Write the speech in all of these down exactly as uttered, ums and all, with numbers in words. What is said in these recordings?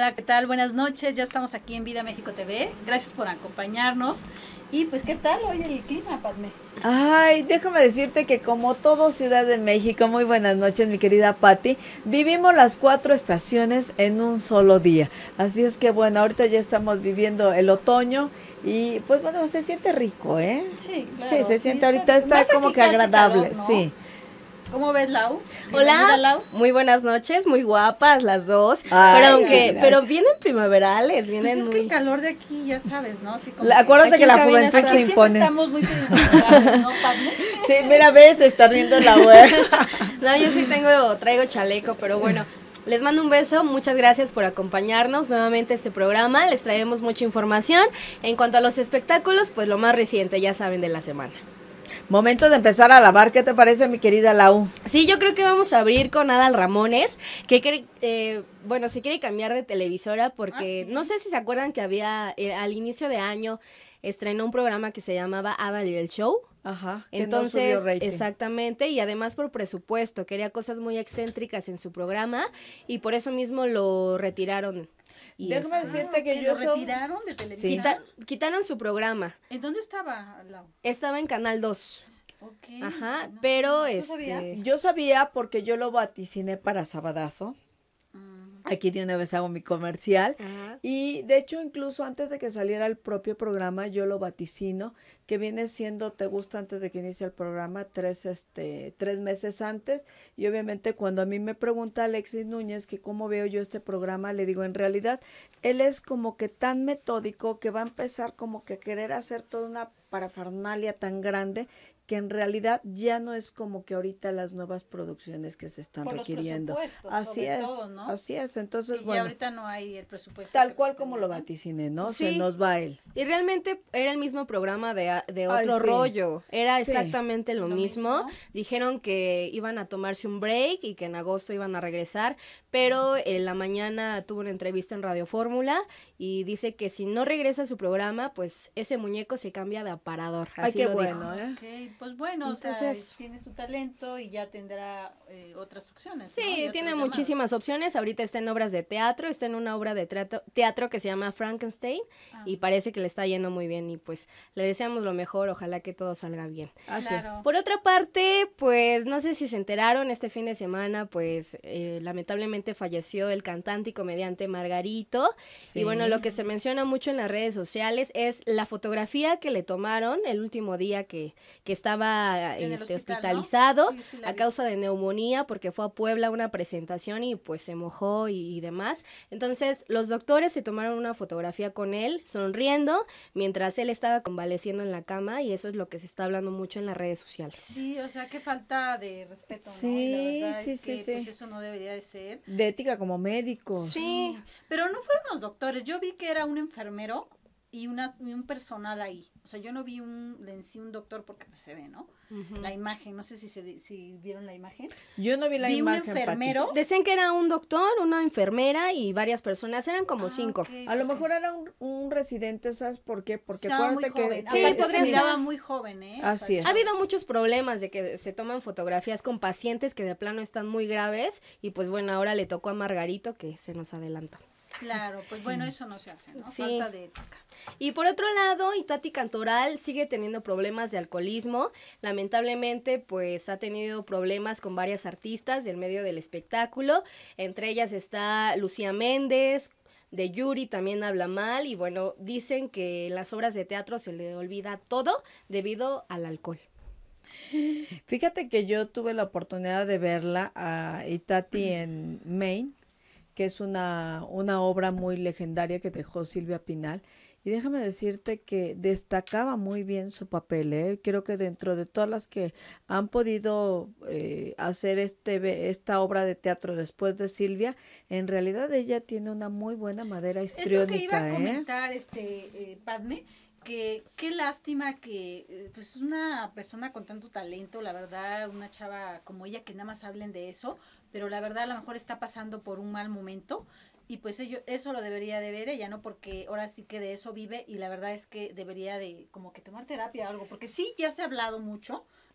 Hola, ¿qué tal? Buenas noches, ya estamos aquí en Vida México T V. Gracias por acompañarnos. Y pues, ¿qué tal hoy el clima, Padme? Ay, déjame decirte que como todo Ciudad de México, muy buenas noches, mi querida Patti, vivimos las cuatro estaciones en un solo día. Así es que bueno, ahorita ya estamos viviendo el otoño y pues bueno, se siente rico, ¿eh? Sí, claro. Sí, se sí, siente ahorita, está, está como que agradable, calor, ¿no? sí. ¿Cómo ves, Lau? Hola, Lau. Muy buenas noches, muy guapas las dos. Ay, pero aunque, gracias. pero vienen primaverales, vienen Pues es muy... que el calor de aquí, ya sabes, ¿no? Así como La, acuérdate Aquí que en la cabina juventud está- se aquí impone. siempre estamos muy primaverales, ¿no, Padme? Sí, mira, ves, se está riendo la web. No, yo sí tengo, traigo chaleco, pero bueno. Les mando un beso, muchas gracias por acompañarnos nuevamente a este programa. Les traemos mucha información. En cuanto a los espectáculos, pues lo más reciente, ya saben, de la semana. Momento de empezar a lavar, ¿qué te parece, mi querida Lau? Sí, yo creo que vamos a abrir con Adal Ramones, que quiere, eh, bueno, se quiere cambiar de televisora porque Ah, ¿sí? no sé si se acuerdan que había, eh, al inicio de año, estrenó un programa que se llamaba Adal y el Show. Ajá, que Entonces, no subió rating. exactamente, y además por presupuesto, quería cosas muy excéntricas en su programa y por eso mismo lo retiraron. Y Déjame este, decirte que ¿Que yo lo soy- retiraron de televisión? quita- quitaron su programa. ¿En dónde estaba, Lau? Estaba en Canal dos. Ok. Ajá, no pero sé. ¿Tú este sabías? Yo sabía porque yo lo vaticiné para Sabadazo. Mm. Aquí de una vez hago mi comercial. Ajá. Y de hecho, incluso antes de que saliera el propio programa, yo lo vaticino, que viene siendo, te gusta antes de que inicie el programa, tres, este, tres meses antes. Y obviamente cuando a mí me pregunta Alexis Núñez que cómo veo yo este programa, le digo, en realidad, él es como que tan metódico que va a empezar como que a querer hacer toda una parafernalia tan grande que en realidad ya no es como que ahorita las nuevas producciones que se están Por los requiriendo. presupuestos, Así sobre es, todo, ¿no? así es. Entonces, Que ya bueno, ahorita no hay el presupuesto. tal que cual pues como lo tenían. vaticiné, ¿no? Sí. Se nos va él. Y realmente era el mismo programa de, a- de Ay, otro sí. rollo, era Sí. exactamente lo, Lo mismo. mismo. Dijeron que iban a tomarse un break y que en agosto iban a regresar, pero en la mañana tuvo una entrevista en Radio Fórmula y dice que si no regresa a su programa, pues ese muñeco se cambia de aparador. Ay, Así qué lo bueno, dijo. ¿eh? Ok, pues bueno, o sea, Entonces- tiene su talento y ya tendrá eh, otras opciones. Sí, ¿no? Y otros tiene llamados. muchísimas opciones. Ahorita está en obras de teatro, está en una obra de teatro, teatro que se llama Frankenstein Ah. y parece que le está yendo muy bien y pues le deseamos lo mejor, ojalá que todo salga bien. Así Claro. es. Por otra parte, pues no sé si se enteraron, este fin de semana, pues eh, lamentablemente falleció el cantante y comediante Margarito. Sí. Y bueno, lo que se menciona mucho en las redes sociales es la fotografía que le tomaron el último día que, que estaba En el este, hospital, ¿no? hospitalizado Sí, sí la a vi. causa de neumonía porque fue a Puebla a una presentación y pues se mojó y, y demás. Entonces los doctores se tomaron una fotografía con él sonriendo mientras él estaba convaleciendo en la cama y eso es lo que se está hablando mucho en las redes sociales. Sí, o sea, qué falta de respeto, ¿no? Sí, Y la verdad sí, es sí, que sí. pues eso no debería de ser. De ética como médicos. Sí. Pero no fueron los doctores, yo vi que era un enfermero y, una, y un personal ahí. O sea, yo no vi un, en sí un doctor porque pues, se ve, ¿no? Ujú. La imagen, no sé si se si vieron la imagen. Yo no vi la vi imagen, un Pati. enfermero. Decían que era un doctor, una enfermera y varias personas, eran como Ah, cinco. ok, A lo ok. mejor era un, un residente, ¿sabes por qué? Porque Estaba muy acuérdate joven. que... Sí, Aparte podría se ser. miraba muy joven, ¿eh? O Así sea, es. Ha habido muchos problemas de que se toman fotografías con pacientes que de plano están muy graves y pues bueno, ahora le tocó a Margarito que se nos adelantó. Claro, pues bueno, eso no se hace, ¿no? Sí. Falta de ética. Y por otro lado, Itati Cantoral sigue teniendo problemas de alcoholismo. Lamentablemente, pues ha tenido problemas con varias artistas del medio del espectáculo. Entre ellas está Lucía Méndez, de Yuri también habla mal y bueno, dicen que en las obras de teatro se le olvida todo debido al alcohol. Fíjate que yo tuve la oportunidad de verla a Itati en Maine, que es una, una obra muy legendaria que dejó Silvia Pinal. Y déjame decirte que destacaba muy bien su papel, ¿eh? Creo que dentro de todas las que han podido eh, hacer este esta obra de teatro después de Silvia, en realidad ella tiene una muy buena madera Es lo histriónica, que iba a ¿eh? comentar, este, eh, Padme, que qué lástima que, eh, pues, una persona con tanto talento, la verdad, una chava como ella, que nada más hablen de eso, pero la verdad a lo mejor está pasando por un mal momento, y pues ello, eso lo debería de ver ella, ¿no? Porque ahora sí que de eso vive, y la verdad es que debería de como que tomar terapia o algo, porque sí, ya se ha hablado mucho,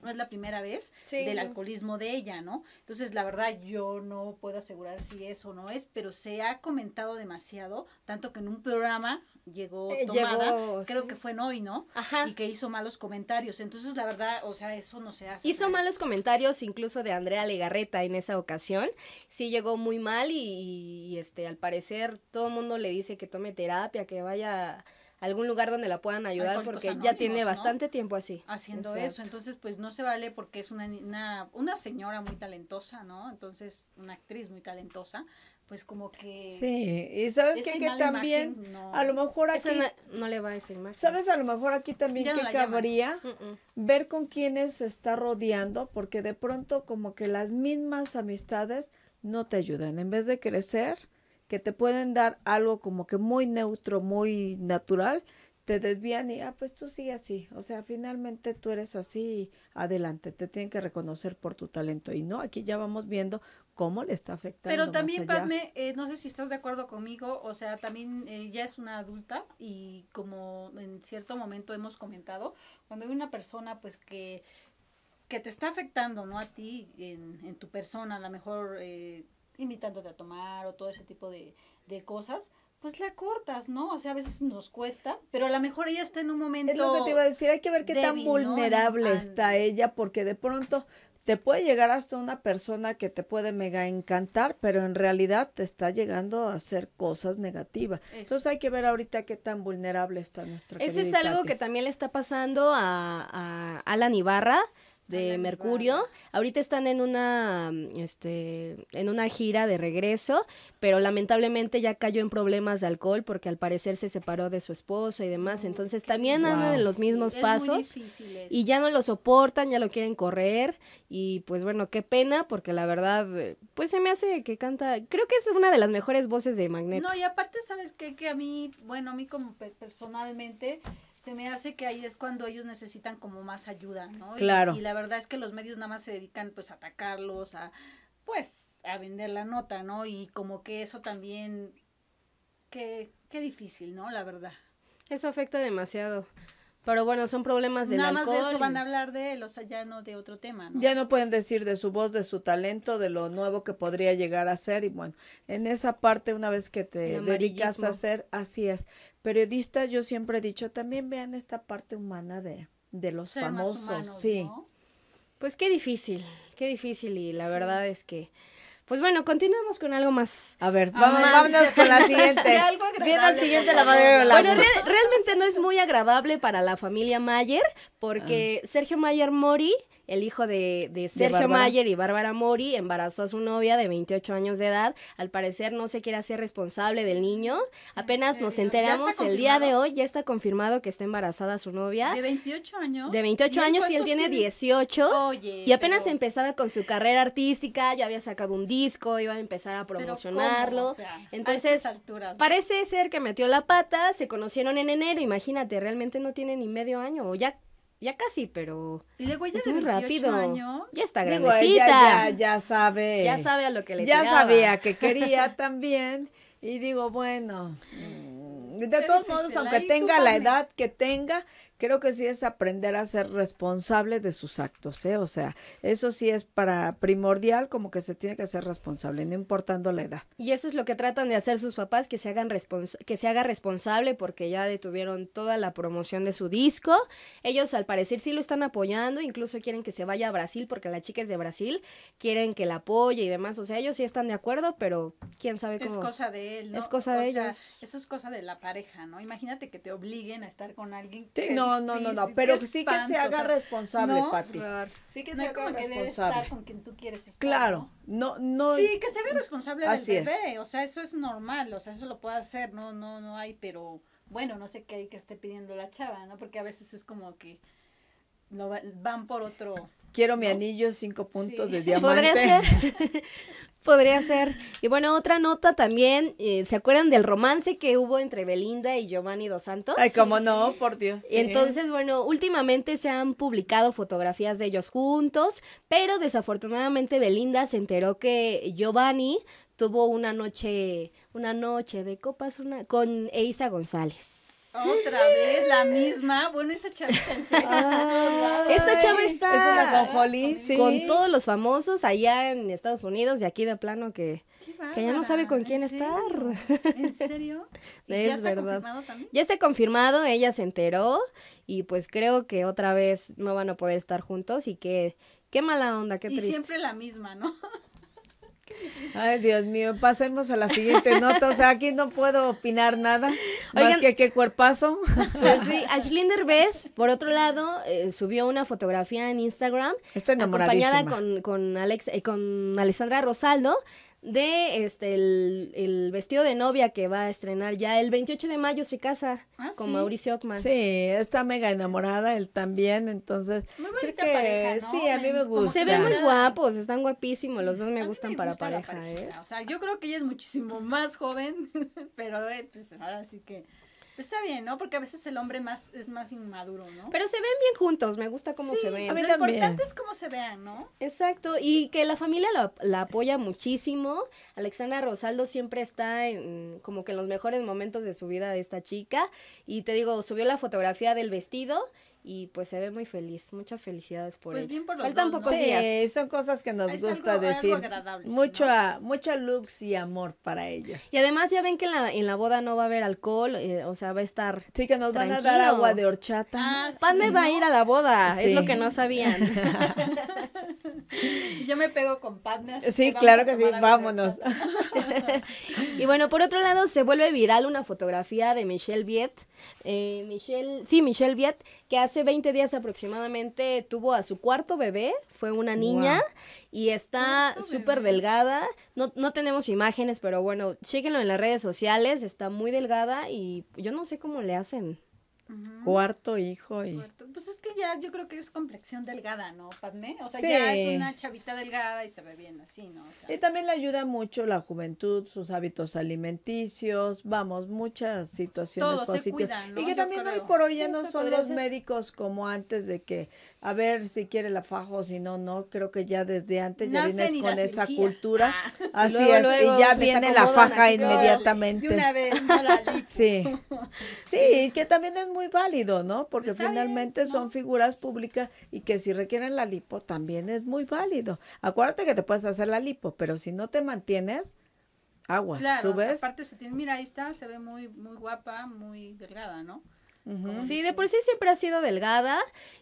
no es la primera vez Sí, del no. alcoholismo de ella, ¿no? Entonces, la verdad, yo no puedo asegurar si es o no es, pero se ha comentado demasiado, tanto que en un programa llegó Eh, tomada, llegó, creo sí. que fue en Hoy, ¿no? Ajá. Y que hizo malos comentarios. Entonces, la verdad, o sea, eso no se hace. Hizo o sea, malos es- comentarios incluso de Andrea Legarreta en esa ocasión. Sí llegó muy mal y, y, este al parecer todo el mundo le dice que tome terapia, que vaya a algún lugar donde la puedan ayudar Alcohólicos porque ya tiene Anónimos, ¿no? bastante tiempo así. haciendo Exacto. eso, entonces pues no se vale porque es una, ni- una una señora muy talentosa, ¿no? Entonces una actriz muy talentosa, pues como que Sí, y sabes esa qué, que mala también, imagen no- a lo mejor aquí, Eso no, no le va a decir más. ¿sabes? A lo mejor aquí también Ya no que la llaman. cabría Mm, mm. ver con quiénes se está rodeando, porque de pronto como que las mismas amistades no te ayudan. En vez de crecer, que te pueden dar algo como que muy neutro, muy natural, te desvían y, ah, pues tú sigue así. O sea, finalmente tú eres así y adelante, te tienen que reconocer por tu talento. Y no, aquí ya vamos viendo cómo le está afectando Pero más también, allá. Padme, eh, no sé si estás de acuerdo conmigo, o sea, también eh, ya es una adulta y como en cierto momento hemos comentado, cuando hay una persona pues que, que te está afectando, ¿no? A ti, en, en tu persona, a lo mejor eh, invitándote a tomar o todo ese tipo de, de cosas, pues la cortas, ¿no? O sea, a veces nos cuesta, pero a lo mejor ella está en un momento... Es lo que te iba a decir, hay que ver qué tan débil, ¿no? vulnerable An- está ella, porque de pronto te puede llegar hasta una persona que te puede mega encantar, pero en realidad te está llegando a hacer cosas negativas. Eso. Entonces hay que ver ahorita qué tan vulnerable está nuestra Eso es querida algo Tati. que también le está pasando a, a Alan Ibarra de Alan Mercurio. Ibarra. Ahorita están en una este en una gira de regreso, pero lamentablemente ya cayó en problemas de alcohol porque al parecer se separó de su esposa y demás, No, entonces qué también andan Wow. en los Sí, mismos es muy pasos. difícil eso. Y ya no lo soportan, ya lo quieren correr y pues bueno, qué pena porque la verdad eh, pues se me hace que canta, creo que es una de las mejores voces de Magneto. No, y aparte, ¿sabes qué? Que a mí, bueno, a mí como pe- personalmente, se me hace que ahí es cuando ellos necesitan como más ayuda, ¿no? Y- Claro. Y, la verdad es que los medios nada más se dedican pues a atacarlos, a pues a vender la nota, ¿no? Y como que eso también, qué, qué difícil, ¿no? La verdad. Eso afecta demasiado. Pero bueno, son problemas del Nada más alcohol. de eso van y- a hablar de él, o sea, ya no de otro tema, ¿no? Ya no pueden decir de su voz, de su talento, de lo nuevo que podría llegar a ser. Y bueno, en esa parte, una vez que te El dedicas amarillismo. a ser, así es. Periodista, yo siempre he dicho, también vean esta parte humana de, de los Ser más famosos. humanos, sí. ¿no? Pues qué difícil, qué difícil y la Sí. verdad es que... Pues bueno, continuemos con algo más. A ver, Ah, vamos, más. vámonos con la siguiente. De algo agradable, Viene al siguiente por favor. lavadero de la Bueno, real- realmente no es muy agradable para la familia Mayer porque Sergio Mayer Mori, el hijo de, de Sergio Bárbara. Mayer y Bárbara Mori, embarazó a su novia de veintiocho años de edad. Al parecer no se quiere hacer responsable del niño. Apenas nos serio? ¿Ya enteramos está el día de confirmado? hoy, ya está confirmado que está embarazada su novia. De veintiocho años. De veintiocho él años y él cuántos tiene dieciocho. Oye. Y apenas pero- empezaba con su carrera artística, ya había sacado un disco, iba a empezar a pero promocionarlo. ¿cómo? O sea, a Entonces, estas alturas, ¿no? parece ser que metió la pata, se conocieron en enero, imagínate, realmente no tiene ni medio año, o ya, ya casi, pero Y luego ella es de muy veintiocho rápido. años. Ya está Digo, grandecita. ella ya, ya sabe. Ya sabe a lo que le Ya tiraba. sabía que quería también. Y digo, bueno, mm, de Qué todos difícil, modos, aunque ahí tú, tenga la Pame. edad que tenga, creo que sí es aprender a ser responsable de sus actos, ¿eh? O sea, eso sí es para primordial, como que se tiene que ser responsable, no importando la edad. Y eso es lo que tratan de hacer sus papás, que se hagan respons- que se haga responsable porque ya detuvieron toda la promoción de su disco. Ellos al parecer sí lo están apoyando, incluso quieren que se vaya a Brasil porque la chica es de Brasil, quieren que la apoye y demás. O sea, ellos sí están de acuerdo, pero quién sabe cómo. Es cosa de él, ¿no? Es cosa de O sea, ellos. eso es cosa de la pareja, ¿no? Imagínate que te obliguen a estar con alguien. Sí, qué no, no, no, no, difícil, pero qué sí que espanto, se haga o sea, responsable, no, Pati. Horror. Sí que No se es haga como que debe responsable. estar con quien tú quieres estar. Claro, ¿no? no, no. Sí, que se haga responsable Así del es. bebé, o sea, eso es normal, o sea, eso lo puede hacer, no, no, no hay, pero bueno, no sé qué hay que esté pidiendo la chava, ¿no? Porque a veces es como que lo va- van por otro. Quiero mi ¿no? anillo, cinco puntos Sí. de diamante. Podría ser. Podría ser. Y bueno, otra nota también, eh, ¿se acuerdan del romance que hubo entre Belinda y Giovanni Dos Santos? Ay, cómo no, por Dios. sí. Entonces, bueno, últimamente se han publicado fotografías de ellos juntos, pero desafortunadamente Belinda se enteró que Giovanni tuvo una noche, una noche de copas una, con Eiza González. Otra vez, la misma. Bueno, esa chavita en serio. Ay, Esta chava está es una ajonjolí, sí. con todos los famosos allá en Estados Unidos y aquí de plano que, Qué que ya no sabe con quién ¿en serio? estar. ¿En serio? ¿Y Es ya está verdad. confirmado también? Ya está confirmado, ella se enteró y pues creo que otra vez no van a poder estar juntos y que qué mala onda, qué Y triste. siempre la misma, ¿no? Ay, Dios mío, pasemos a la siguiente nota. O sea, aquí no puedo opinar nada. Más Oigan. que qué cuerpazo. Pues sí, Ashley Derbez, por otro lado, eh, subió una fotografía en Instagram Está enamoradísima. acompañada con, con, Alex, eh, con Alessandra Rosaldo de este el, el vestido de novia que va a estrenar ya el veintiocho de mayo, se casa Ah, con ¿sí? Mauricio Ockman. Sí, está mega enamorada, él también, entonces Muy creo bonita que pareja, ¿no? sí, a mí me Como gusta. Se ven muy Claro. guapos, están guapísimos, los dos me A mí gustan para gusta la pareja, ¿eh? parejita. O sea, yo creo que ella es muchísimo más joven, pero eh, pues ahora sí que pues, está bien, ¿no? Porque a veces el hombre más es más inmaduro, ¿no? Pero se ven bien juntos, me gusta cómo sí, se ven. a mí lo también. importante es cómo se vean, ¿no? Exacto, y que la familia la, la apoya muchísimo. Alexandra Rosaldo siempre está en, como que en los mejores momentos de su vida de esta chica. Y te digo, subió la fotografía del vestido y pues se ve muy feliz. Muchas felicidades por Pues ella. bien por los Faltan dos, ¿no? pocos Sí, días. son cosas que nos Es gusta algo- algo decir. agradable, Mucho, ¿no? a- mucha luz y amor para ellos. Y además ya ven que en la, en la boda no va a haber alcohol, eh, o sea, va a estar... Sí, que nos van a Tranquilo. dar agua de horchata. Ah, sí, Padme va a ¿no? ir a la boda, Sí. es lo que no sabían. Y yo me pego con Padme, así Sí, que vamos claro a que sí, tomar agua de vámonos. horchata. Y bueno, por otro lado, se vuelve viral una fotografía de Michelle Viet. Eh, Michelle, sí, Michelle Viet, que hace veinte días aproximadamente tuvo a su cuarto bebé, fue una niña, Wow. y está Cuarto súper bebé. delgada. No, no tenemos imágenes, pero bueno, chéquenlo en las redes sociales, está muy delgada y yo no sé cómo le hacen. Ujú. Cuarto hijo y... Cuarto. Pues es que ya yo creo que es complexión delgada, ¿no, Padme? O sea, Sí. ya es una chavita delgada y se ve bien así, ¿no? O sea, Y también le ayuda mucho la juventud, sus hábitos alimenticios, vamos, muchas situaciones Todo se positivas. cuidan, ¿no? Y que Yo también hoy creo. por hoy ya Sí, no eso son podría los ser. médicos como antes de que, a ver si quiere la faja o si no, no. Creo que ya desde antes ya nacen vienes y con la esa cirugía. cultura. Ah, Así Luego, es, luego y ya les viene la acomodan faja aquí, inmediatamente. de una vez, no la lipo. Sí, sí, que también es muy válido, ¿no? Porque Está bien, finalmente ¿no? son figuras públicas y que si requieren la lipo también es muy válido. Acuérdate que te puedes hacer la lipo, pero si no te mantienes, aguas, Claro, ¿subes? aparte se tiene, mira, ahí está, se ve muy, muy guapa, muy delgada, ¿no? Ujú. Sí, de por sí siempre ha sido delgada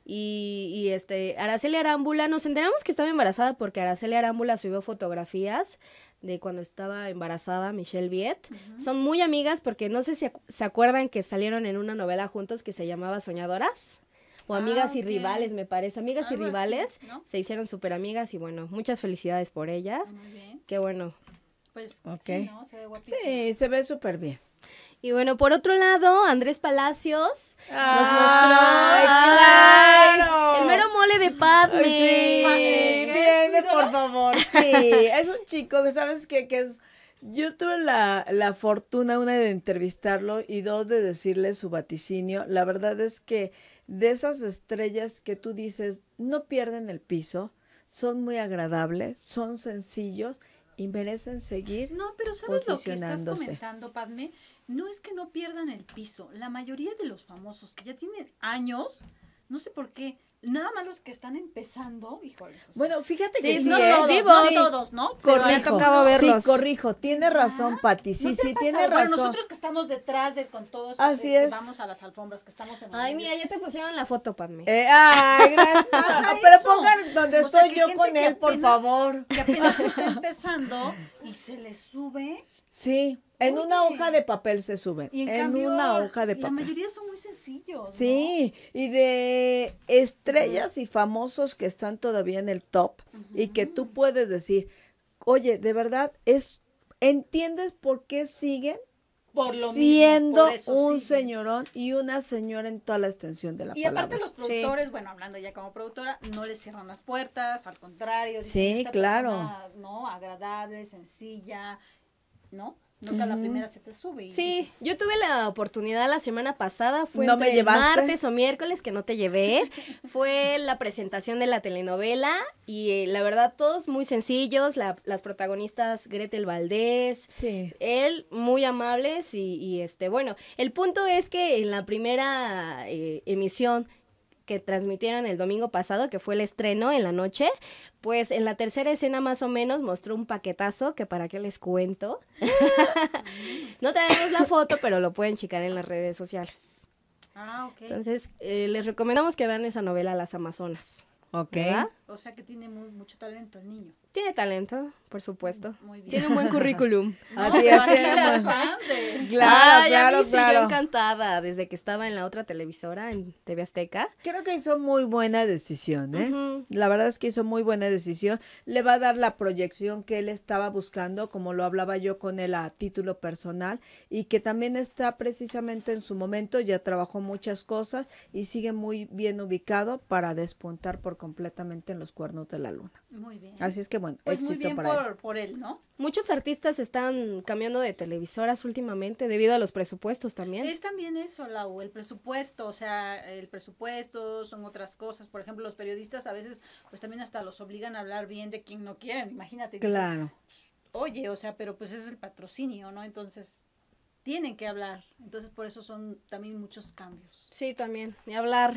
y, y este, Araceli Arámbula, nos enteramos que estaba embarazada porque Araceli Arámbula subió fotografías de cuando estaba embarazada Michelle Viet. Son muy amigas porque no sé si acu- se acuerdan que salieron en una novela juntos que se llamaba Soñadoras. O Ah, Amigas y ok. Rivales, me parece. Amigas y Algo así, Rivales. ¿no? Se hicieron súper amigas y bueno, muchas felicidades por ella. Muy bien. Qué bueno. Pues Ok. sí, ¿no? Se ve guapísima. Sí, se ve súper bien. Y bueno, por otro lado, Andrés Palacios nos ¡Ay, mostró ay, claro! el mero mole de Padme. Ay, sí, Eh, viene, ¿es tu por ídolo? favor, sí. Es un chico que sabes qué? Que es... Yo tuve la, la fortuna, una, de entrevistarlo y dos, de decirle su vaticinio. La verdad es que de esas estrellas que tú dices, no pierden el piso, son muy agradables, son sencillos y merecen seguir. No, pero ¿sabes lo que estás posicionándose. comentando, Padme? No es que no pierdan el piso. La mayoría de los famosos que ya tienen años, no sé por qué, nada más los que están empezando, híjoles. o sea, Bueno, fíjate Sí, que sí, sí, no, es todos, divos. no Sí. todos, ¿no? Pero Corrijo. Me ha tocado verlos. Sí, corrijo, tiene razón, Pati. Sí, ¿No te sí, ha tiene pasado? razón. Bueno, nosotros que estamos detrás de con todos, Así eh, que es. vamos a las alfombras, que estamos en los Ay, medios. mira, ya te pusieron la foto, Padme. Eh, ay, gracias. Pasa Pero eso. pongan donde O sea, estoy que yo gente con que él, por apenas- favor. Que apenas está empezando y se le sube. Sí, en una Oye. hoja de papel se suben. Y en, En cambio, una hoja de la papel. mayoría son muy sencillos, ¿no? Sí, y de estrellas y famosos que están todavía en el top y que tú puedes decir, oye, de verdad, es, ¿entiendes por qué siguen Por lo siendo mismo, por eso un siguen. señorón y una señora en toda la extensión de la Y palabra? aparte los productores, bueno, hablando ya como productora, no les cierran las puertas, al contrario. dicen, Sí, "Esta claro. persona, ¿no? Agradable, sencilla, ¿no? Nunca la primera se te sube. Y Sí, dices, yo tuve la oportunidad la semana pasada, fue ¿No entre me llevaste? martes o miércoles que no te llevé, fue la presentación de la telenovela y eh, la verdad todos muy sencillos, la- las protagonistas Gretel Valdés, Sí. él muy amables y, y, este, bueno, el punto es que en la primera eh, emisión que transmitieron el domingo pasado, que fue el estreno en la noche, pues en la tercera escena más o menos mostró un paquetazo que para qué les cuento. No traemos la foto, pero lo pueden checar en las redes sociales. Ah, ok. Entonces, eh, les recomendamos que vean esa novela Las Amazonas. Ok. ¿Verdad? O sea que tiene muy, mucho talento el niño. Tiene talento, por supuesto. Muy bien. Tiene un buen currículum. Así No, es, aquí tiene las buen- fans de- Claro, Ay, a claro, mí sí, claro. yo encantada, desde que estaba en la otra televisora, en T V Azteca. Creo que hizo muy buena decisión, ¿eh? Ujú. La verdad es que hizo muy buena decisión. Le va a dar la proyección que él estaba buscando, como lo hablaba yo con él a título personal, y que también está precisamente en su momento, ya trabajó muchas cosas y sigue muy bien ubicado para despuntar por completamente en los cuernos de la luna. Muy bien. Así es que bueno, Pues muy éxito bien para él. por, por él, ¿no? Muchos artistas están cambiando de televisoras últimamente debido a los presupuestos también. Es también eso, Lau, el presupuesto, o sea, el presupuesto son otras cosas. Por ejemplo, los periodistas a veces, pues también hasta los obligan a hablar bien de quien no quieren. Imagínate. dices, Claro. Oye, o sea, pero pues es el patrocinio, ¿no? Entonces, tienen que hablar. Entonces, por eso son también muchos cambios. Sí, también, ni hablar.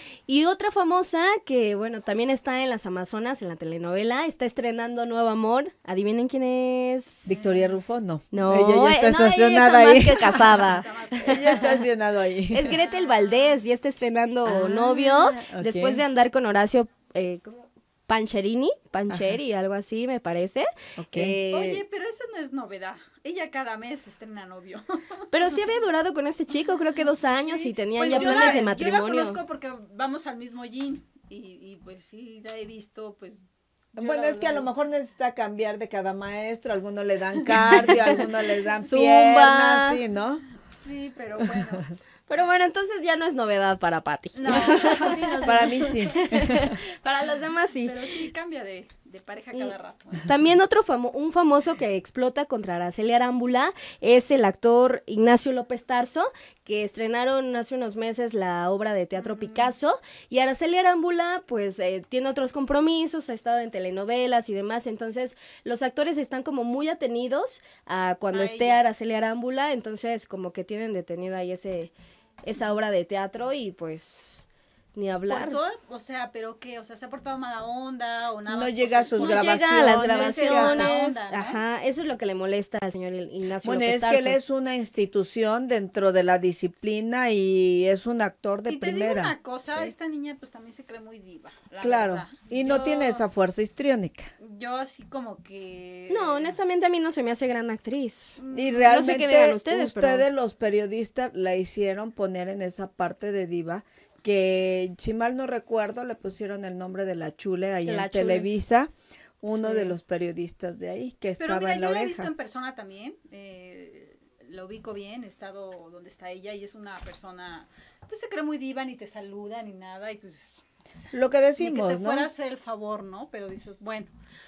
Y otra famosa que, bueno, también está en Las Amazonas, en la telenovela, está estrenando Nuevo Amor. ¿Adivinen quién es? Victoria Rufo, no. No, Ella ya está eh, no, ella estacionada está ahí. más que casada. Está más- Ella está estacionado ahí. Es Gretel Valdés, ya está estrenando Ah, novio, ok. después de andar con Horacio eh, ¿cómo? Pancherini, Pancheri, algo así me parece. Ok. Eh, Oye, pero eso no es novedad. Ella cada mes estrena novio. pero sí había durado con este chico, creo que dos años Sí, y tenían pues ya yo planes la- de Yo matrimonio. la conozco porque vamos al mismo gym y, y pues sí, la he visto, pues... yo Bueno, la es que a lo verdad- mejor necesita cambiar de cada maestro, algunos le dan cardio, algunos le dan Zumba. piernas, sí, ¿no? Sí, pero bueno. Pero bueno, entonces ya no es novedad para Patty. No, a mí no- Para mí sí. Para los demás sí. Pero sí cambia de, de pareja cada rato. También otro famo un famoso que explota contra Araceli Arámbula es el actor Ignacio López Tarso, que estrenaron hace unos meses la obra de teatro Picasso, y Araceli Arámbula pues eh, tiene otros compromisos, ha estado en telenovelas y demás, entonces los actores están como muy atenidos a cuando A esté ella. Araceli Arámbula, entonces como que tienen detenida ahí ese esa obra de teatro y pues ni hablar. Por todo, o sea, pero qué, o sea, se ha portado mala onda o nada. No más llega a porque- sus No grabaciones. llega a las sí, grabaciones, esa onda, ¿no? ajá, eso es lo que le molesta al señor Ignacio Bueno, López es que él Tarso. es una institución dentro de la disciplina y es un actor de y te primera. digo una cosa, Sí. esta niña pues también se cree muy diva. La Claro, verdad. y no Yo- tiene esa fuerza histriónica. Yo así como que... No, honestamente a mí no se me hace gran actriz. Y No realmente sé qué digan ustedes, ustedes, pero- los periodistas, la hicieron poner en esa parte de diva que, si mal no recuerdo, le pusieron el nombre de la Chule ahí La en Chule. Televisa, uno Sí. de los periodistas de ahí que Pero estaba mira, en la yo la he oreja. visto en persona también, eh, lo ubico bien, he estado donde está ella y es una persona, pues se cree muy diva, ni te saluda ni nada, y tú dices, Lo que ni que decimos, te ¿no? fuera a hacer el favor, ¿no? Pero dices, bueno,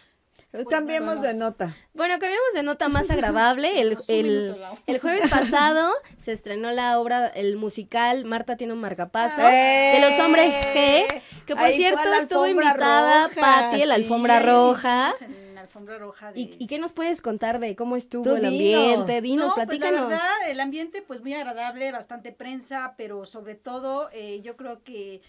Cambiemos bueno. de nota. Bueno, cambiamos de nota más agradable. El, Tenemos un el, minuto, Lau. el jueves pasado se estrenó la obra, el musical Marta tiene un marcapasos, ¡Eh! de los hombres G, que por Ahí fue cierto a la estuvo alfombra invitada roja, Patti en la sí. alfombra roja. estuvimos en la alfombra roja de... ¿Y, ¿Y qué nos puedes contar de cómo estuvo Tú el dinos. ambiente? Dinos, No, pues, platícanos. la verdad, el ambiente pues muy agradable, bastante prensa, pero sobre todo eh, yo creo que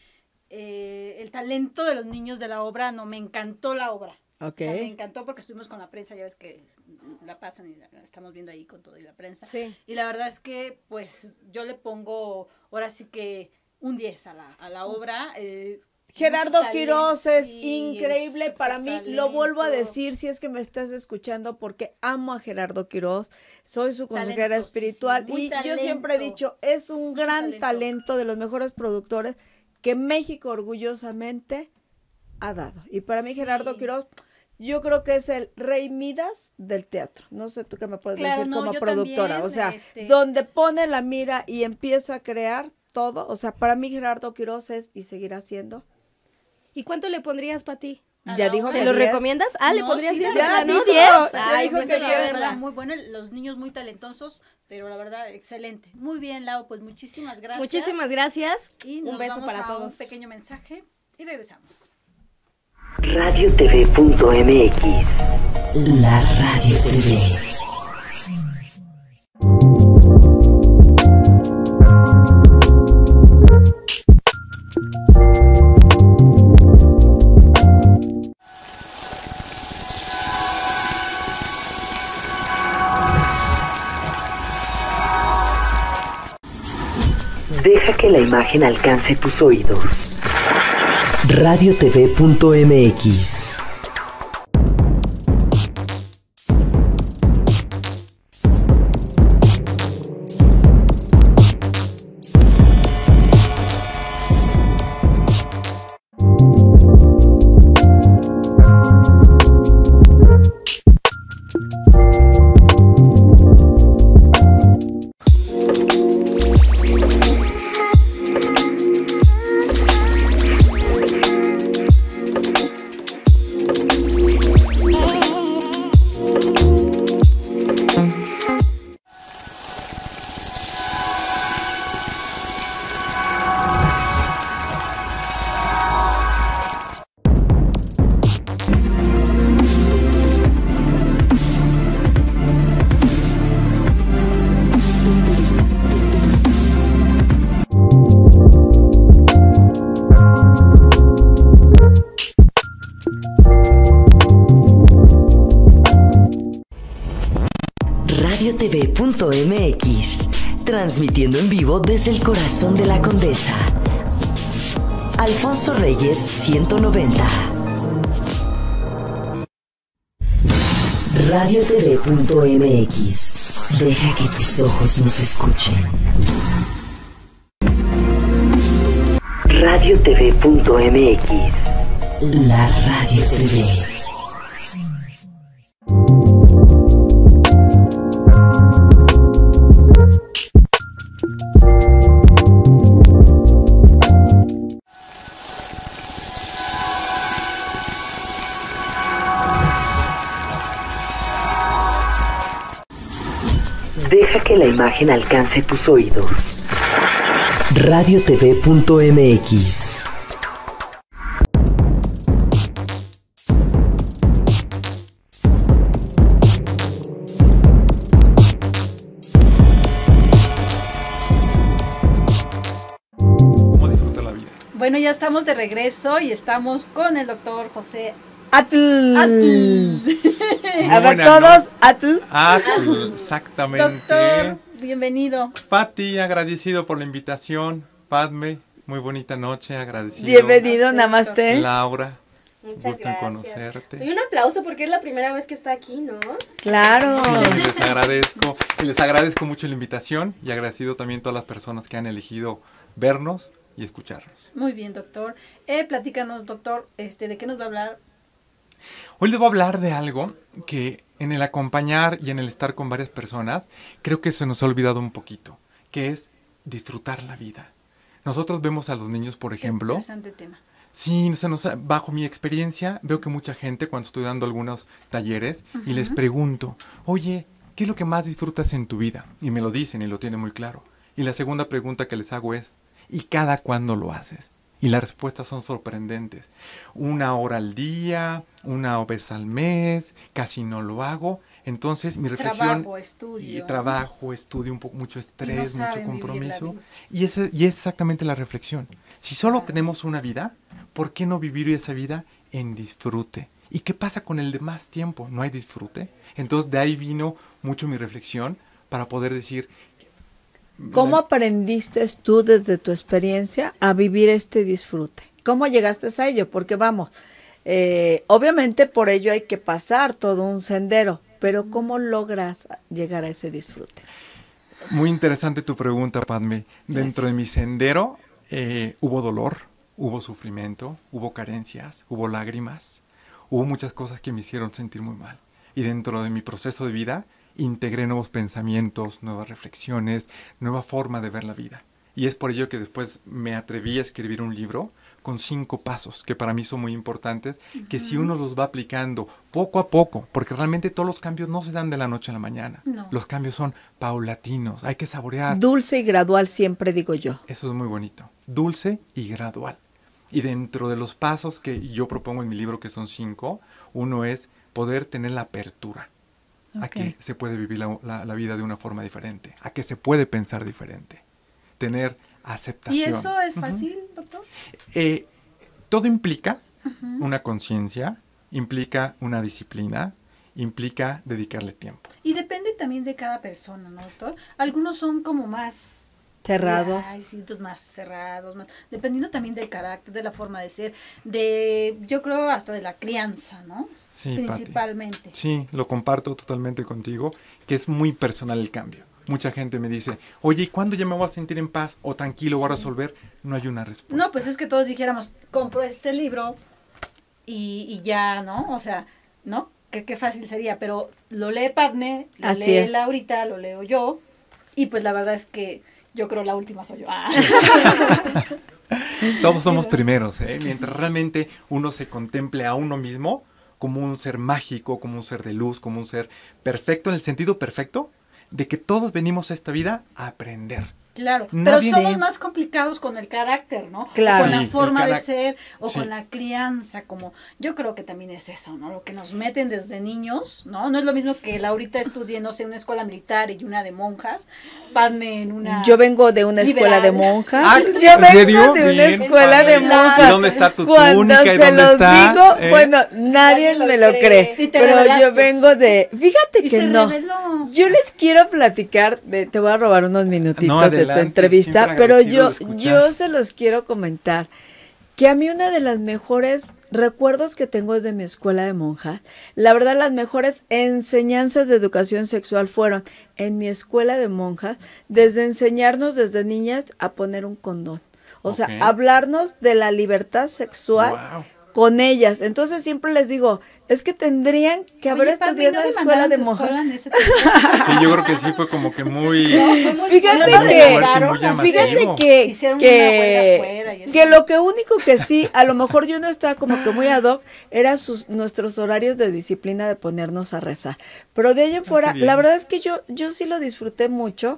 eh, el talento de los niños de la obra, no, me encantó la obra. Ok. O sea, me encantó porque estuvimos con la prensa, ya ves que la pasan y la, la estamos viendo ahí con todo y la prensa. Sí. Y la verdad es que pues yo le pongo ahora sí que un diez a la, a la obra. eh, Gerardo mucho Quirós talento, es sí, increíble súper para mí, lo vuelvo a talento. decir si es que me estás escuchando porque amo a Gerardo Quirós, soy su consejera Talentosísimo, espiritual muy y yo siempre he talento. dicho, es un Mucho gran talento. talento de los mejores productores que México orgullosamente ha dado. Y para mí Sí. Gerardo Quirós, yo creo que es el rey Midas del teatro. No sé tú qué me puedes Claro, decir no, como yo productora, también, o sea, este- donde pone la mira y empieza a crear todo, o sea, para mí Gerardo Quirós es y seguirá siendo ¿Y cuánto le pondrías, Pati? A Ya la dijo hora. ¿Se que lo diez. recomiendas? Ah, le No, podrías sí, decir, la verdad, ¿no? dijo, ¿diez? ya Ay, dijo pues que hay que la verdad, verla. muy bueno, los niños muy talentosos, pero la verdad, excelente. Muy bien, Lau, pues muchísimas gracias. Muchísimas gracias. Y Un nos beso vamos para a todos. un pequeño mensaje y regresamos. radio t v punto m x. La Radio T V. Deja que la imagen alcance tus oídos. radio t v punto m x. radio t v punto m x, transmitiendo en vivo desde el corazón de la Condesa. Alfonso Reyes ciento noventa. radio t v punto m x. Deja que tus ojos nos escuchen. radio t v punto m x. La Radio T V. Deja que la imagen alcance tus oídos. radio t v punto m x. ¿Cómo disfrutar la vida? Bueno, ya estamos de regreso y estamos con el doctor José Atl. Atl. A ver, Buena todos, Atl. Ah, exactamente. Doctor, bienvenido. Pati, agradecido por la invitación. Padme, muy bonita noche, agradecido. Bienvenido, Acepto. Namaste. Laura, Muchas gusto en gracias. conocerte. Y un aplauso porque es la primera vez que está aquí, ¿no? Claro. Sí, les agradezco. Y les agradezco mucho la invitación y agradecido también a todas las personas que han elegido vernos y escucharnos. Muy bien, doctor. Eh, platícanos, doctor, este, ¿de qué nos va a hablar? Hoy les voy a hablar de algo que en el acompañar y en el estar con varias personas, creo que se nos ha olvidado un poquito, que es disfrutar la vida. Nosotros vemos a los niños, por ejemplo. Interesante tema. Sí, se nos ha- bajo mi experiencia, veo que mucha gente, cuando estoy dando algunos talleres, y les pregunto, oye, ¿qué es lo que más disfrutas en tu vida? Y me lo dicen y lo tienen muy claro. Y la segunda pregunta que les hago es, ¿y cada cuándo lo haces? Y las respuestas son sorprendentes. Una hora al día, una vez al mes, casi no lo hago. Entonces mi reflexión... Trabajo, estudio. Y trabajo, estudio, un poco, mucho estrés, mucho saben vivir la compromiso. vida. Y, ese, y es exactamente la reflexión. Si solo tenemos una vida, ¿por qué no vivir esa vida en disfrute? ¿Y qué pasa con el demás tiempo? ¿No hay disfrute? Entonces de ahí vino mucho mi reflexión para poder decir... ¿Cómo aprendiste tú desde tu experiencia a vivir este disfrute? ¿Cómo llegaste a ello? Porque vamos, eh, obviamente por ello hay que pasar todo un sendero, pero ¿cómo logras llegar a ese disfrute? Muy interesante tu pregunta, Padme. Dentro de mi sendero eh, hubo dolor, hubo sufrimiento, hubo carencias, hubo lágrimas, hubo muchas cosas que me hicieron sentir muy mal. Y dentro de mi proceso de vida integré nuevos pensamientos, nuevas reflexiones, nueva forma de ver la vida. Y es por ello que después me atreví a escribir un libro con cinco pasos que para mí son muy importantes, uh-huh. que si uno los va aplicando poco a poco, porque realmente todos los cambios no se dan de la noche a la mañana. No. Los cambios son paulatinos, hay que saborear. Dulce y gradual siempre digo yo. Eso es muy bonito. Dulce y gradual. Y dentro de los pasos que yo propongo en mi libro, que son cinco, uno es poder tener la apertura. Okay. A que se puede vivir la, la, la vida de una forma diferente, a que se puede pensar diferente, tener aceptación. ¿Y eso es fácil, uh-huh. doctor? Eh, todo implica uh-huh. una conciencia, implica una disciplina, implica dedicarle tiempo. Y depende también de cada persona, ¿no, doctor? Algunos son como más... cerrado. Hay sitios más cerrados, más, dependiendo también del carácter, de la forma de ser, de, yo creo hasta de la crianza, ¿no? Sí, principalmente. Pati. Sí, lo comparto totalmente contigo, que es muy personal el cambio. Mucha gente me dice, oye, ¿y cuándo ya me voy a sentir en paz o tranquilo, sí. voy a resolver? No hay una respuesta. No, pues es que todos dijéramos, compro este libro y, y ya, ¿no? O sea, ¿no? Qué, qué fácil sería, pero lo lee Padme, lo Así lee es. Laurita, lo leo yo, y pues la verdad es que yo creo la última soy yo. Ah. Todos somos primeros, ¿eh? Mientras realmente uno se contemple a uno mismo como un ser mágico, como un ser de luz, como un ser perfecto, en el sentido perfecto de que todos venimos a esta vida a aprender. Claro, Nadie pero somos de... más complicados con el carácter, ¿no? Claro. Con la Sí, forma carac... de ser o sí. con la crianza, como yo creo que también es eso, ¿no? Lo que nos meten desde niños, ¿no? No es lo mismo que Laurita estudie, no sé, en una escuela militar y una de monjas, Padme en una... Yo vengo de una escuela liberal. de monjas. Ah, Yo ¿en vengo serio? de una Bien, escuela padre. de monjas. ¿Y dónde está tu Cuando túnica? ¿Y se dónde los está? digo, ¿Eh? bueno, nadie Nadie me lo lo cree. cree. Y te Pero revelaste. yo vengo de... Fíjate Y que se no. reveló. Yo les quiero platicar, de, te voy a robar unos minutitos No, de adelante, tu entrevista, siempre pero agradecido yo, de escuchar. yo se los quiero comentar, que a mí una de las mejores recuerdos que tengo es de mi escuela de monjas. La verdad, las mejores enseñanzas de educación sexual fueron en mi escuela de monjas, desde enseñarnos desde niñas a poner un condón. O Ok. sea, hablarnos de la libertad sexual Wow. con ellas. Entonces siempre les digo, es que tendrían que haber Oye, Padme, estudiado ¿no en la te escuela mandaron de tu monjas. escuela en ese tiempo? Sí, yo creo que sí fue como que muy... Fíjate no me que, mandaron, muy llamativo. fíjate que, Hicieron una huelga que, afuera y eso. que lo que único que sí, a lo mejor yo no estaba como que muy ad hoc, era sus, nuestros horarios de disciplina de ponernos a rezar. Pero de ahí en fuera, bien. la verdad es que yo, yo sí lo disfruté mucho,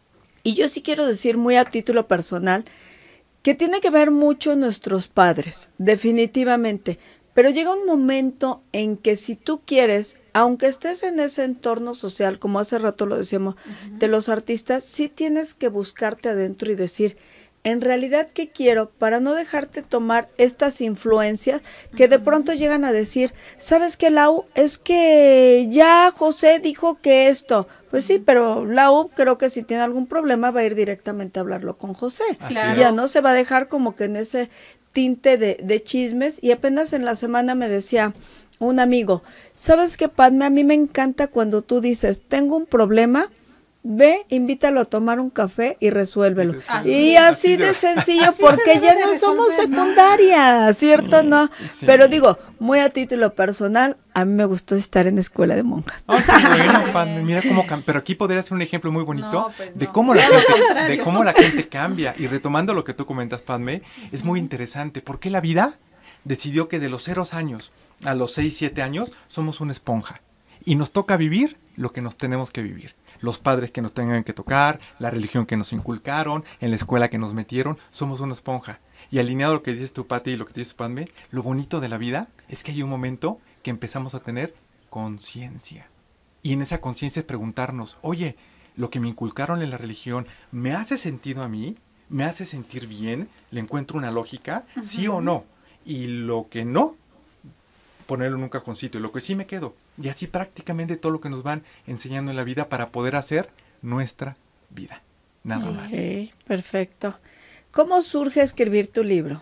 y yo sí quiero decir muy a título personal, que tiene que ver mucho nuestros padres, definitivamente. Pero llega un momento en que si tú quieres, aunque estés en ese entorno social, como hace rato lo decíamos, uh-huh. de los artistas, sí tienes que buscarte adentro y decir, en realidad, ¿qué quiero? Para no dejarte tomar estas influencias que de pronto llegan a decir, ¿sabes qué, Lau? Es que ya José dijo que esto. Pues sí, pero Lau creo que si tiene algún problema va a ir directamente a hablarlo con José. Claro. Ya no se va a dejar como que en ese tinte de, de chismes. Y apenas en la semana me decía un amigo, ¿sabes qué, Padme? A mí me encanta cuando tú dices, tengo un problema, ve, invítalo a tomar un café y resuélvelo. Así y es. así, Así de de- sencillo, Así porque se debe ya de no somos resolver, ¿no? secundaria, ¿cierto? Sí, No, sí. pero digo, muy a título personal, a mí me gustó estar en escuela de monjas. Ah, qué bueno, Padme. Mira cómo cam- pero aquí podría ser un ejemplo muy bonito No, pues de no. cómo la Todo lo gente, contrario. de cómo la gente cambia. Y retomando lo que tú comentas, Padme, es muy interesante. ¿Por qué la vida decidió que de los cero años a los seis, siete años somos una esponja? Y nos toca vivir lo que nos tenemos que vivir. Los padres que nos tengan que tocar, la religión que nos inculcaron, en la escuela que nos metieron, somos una esponja. Y alineado a lo que dices tú, Pati, y lo que dices tú, Padme, lo bonito de la vida es que hay un momento que empezamos a tener conciencia. Y en esa conciencia es preguntarnos, oye, lo que me inculcaron en la religión, ¿me hace sentido a mí? ¿Me hace sentir bien? ¿Le encuentro una lógica? Uh-huh. ¿Sí o no? Y lo que no, ponerlo en un cajoncito. Y lo que sí me quedo. Y así prácticamente todo lo que nos van enseñando en la vida para poder hacer nuestra vida. Nada más. Sí, perfecto. ¿Cómo surge escribir tu libro?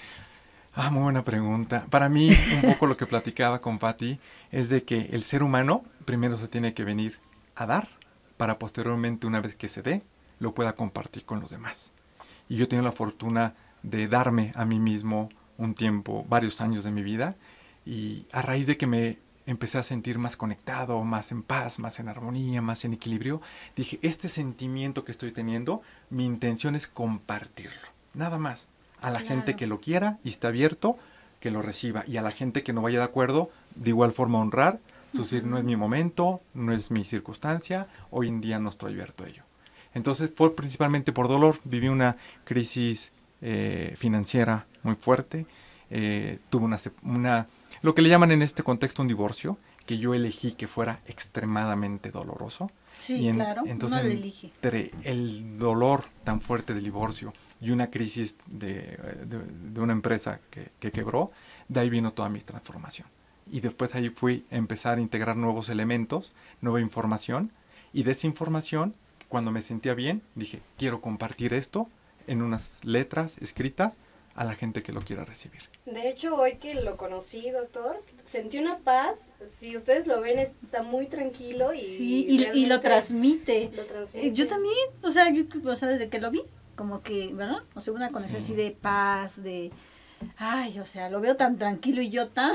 Ah, muy buena pregunta. Para mí, un poco lo que platicaba con Patti es de que el ser humano primero se tiene que venir a dar para posteriormente, una vez que se dé, lo pueda compartir con los demás. Y yo tengo la fortuna de darme a mí mismo un tiempo, varios años de mi vida, y a raíz de que me empecé a sentir más conectado, más en paz, más en armonía, más en equilibrio, dije, este sentimiento que estoy teniendo, mi intención es compartirlo, nada más. A la Claro. gente que lo quiera y está abierto, que lo reciba. Y a la gente que no vaya de acuerdo, de igual forma honrar, su decir, no es mi momento, no es mi circunstancia, hoy en día no estoy abierto a ello. Entonces fue principalmente por dolor. Viví una crisis eh, financiera muy fuerte. Eh, tuve una, una, lo que le llaman en este contexto un divorcio, que yo elegí que fuera extremadamente doloroso. Sí, Y en- claro, entonces, uno lo elige. entre el dolor tan fuerte del divorcio y una crisis de, de, de una empresa que, que quebró, de ahí vino toda mi transformación. Y después ahí fui a empezar a integrar nuevos elementos, nueva información, y de esa información, cuando me sentía bien, dije, quiero compartir esto en unas letras escritas a la gente que lo quiera recibir. De hecho, hoy que lo conocí, doctor, sentí una paz. Si ustedes lo ven, está muy tranquilo y Sí, y, y lo realmente transmite. lo transmite. Eh, Yo también, o sea, yo, o sea, desde que lo vi, como que, ¿verdad? O sea, una conexión Sí. así de paz, de, ay, o sea, lo veo tan tranquilo y yo tan,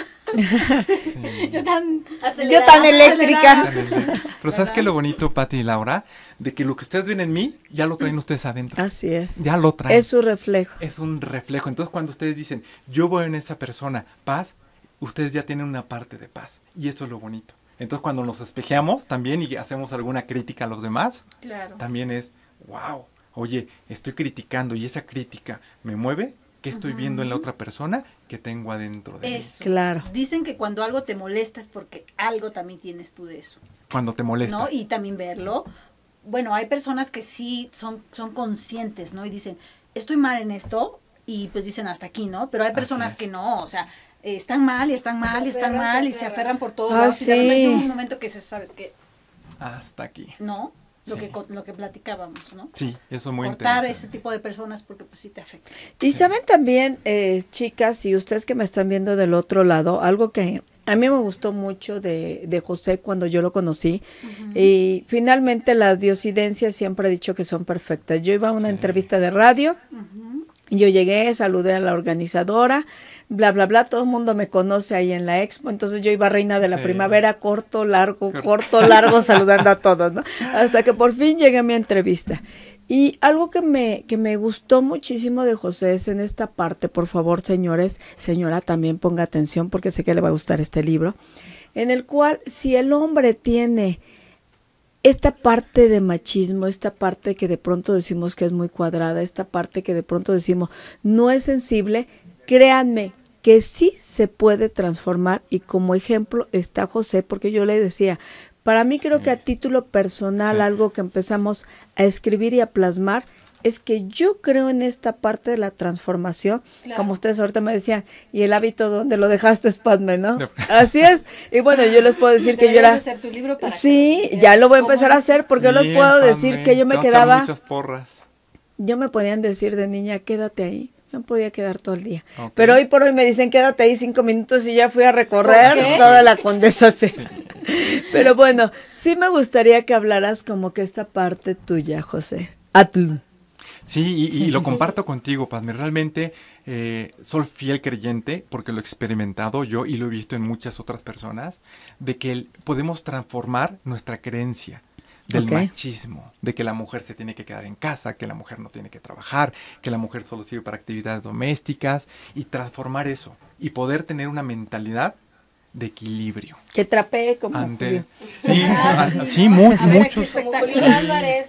Sí. yo tan, Acelerada. Yo tan eléctrica. Pero ¿sabes qué es lo bonito, Pati y Laura? De que lo que ustedes ven en mí, ya lo traen ustedes adentro. Así es. Ya lo traen. Es su reflejo. Es un reflejo. Entonces, cuando ustedes dicen, yo voy en esa persona, paz, ustedes ya tienen una parte de paz. Y eso es lo bonito. Entonces, cuando nos espejeamos también y hacemos alguna crítica a los demás, claro. también es, wow, oye, estoy criticando y esa crítica me mueve. ¿Qué estoy viendo en la otra persona que tengo adentro de mí? Eso. Claro. Dicen que cuando algo te molesta es porque algo también tienes tú de eso, Cuando te molesta. ¿no? Y también verlo. Bueno, hay personas que sí son, son conscientes, ¿no? Y dicen, estoy mal en esto, y pues dicen hasta aquí, ¿no? Pero hay Así personas es. que no, o sea, eh, están mal y están mal y están aferran, mal se y se aferran. aferran por todos Ah, lados. Y de repente hay sí. un momento que se sabes que Hasta aquí. no, lo Sí. que co- lo que platicábamos, ¿no? Sí, eso es muy Cortar interesante. ese tipo de personas porque pues sí te afecta. Y saben también, eh, chicas, y ustedes que me están viendo del otro lado, algo que a mí me gustó mucho de, de José cuando yo lo conocí. Y finalmente las diosidencias siempre he dicho que son perfectas. Yo iba a una Sí. entrevista de radio. Yo llegué, saludé a la organizadora, bla, bla, bla, todo el mundo me conoce ahí en la expo, entonces yo iba reina de la Sí. primavera, corto, largo, Corto. corto, largo, saludando a todos, ¿no? Hasta que por fin llegué a mi entrevista. Y algo que me, que me gustó muchísimo de José es en esta parte, por favor, señores, señora, también ponga atención porque sé que le va a gustar este libro, en el cual si el hombre tiene esta parte de machismo, esta parte que de pronto decimos que es muy cuadrada, esta parte que de pronto decimos no es sensible, créanme que sí se puede transformar y como ejemplo está José, porque yo le decía, para mí creo que a título personal Sí. algo que empezamos a escribir y a plasmar es que yo creo en esta parte de la transformación, Claro. como ustedes ahorita me decían, y el hábito donde lo dejaste, Padme, ¿no? De- Así es. Y bueno, yo les puedo decir que yo Deberías era... de hacer tu libro para Sí, que ya lo voy a veamos empezar cómo a hacer hiciste. porque yo les Sí, puedo Padme, decir que yo me te voy a echar quedaba, muchas porras. yo me podían decir de niña, quédate ahí. Yo me podía quedar todo el día. Ok. Pero hoy por hoy me dicen, quédate ahí cinco minutos y ya fui a recorrer ¿Por qué? toda la Condesa. Sí. Pero bueno, sí me gustaría que hablaras como que esta parte tuya, José. Atl. Sí, y, y lo comparto contigo, Padme. Realmente eh, soy fiel creyente, porque lo he experimentado yo y lo he visto en muchas otras personas, de que el- podemos transformar nuestra creencia del Ok. machismo, de que la mujer se tiene que quedar en casa, que la mujer no tiene que trabajar, que la mujer solo sirve para actividades domésticas, y transformar eso, y poder tener una mentalidad de equilibrio. Que trapee como Ante, Julio. sí, Ah, a- sí, mu- A ver, aquí muchos. Como espectáculo. Julián Álvarez.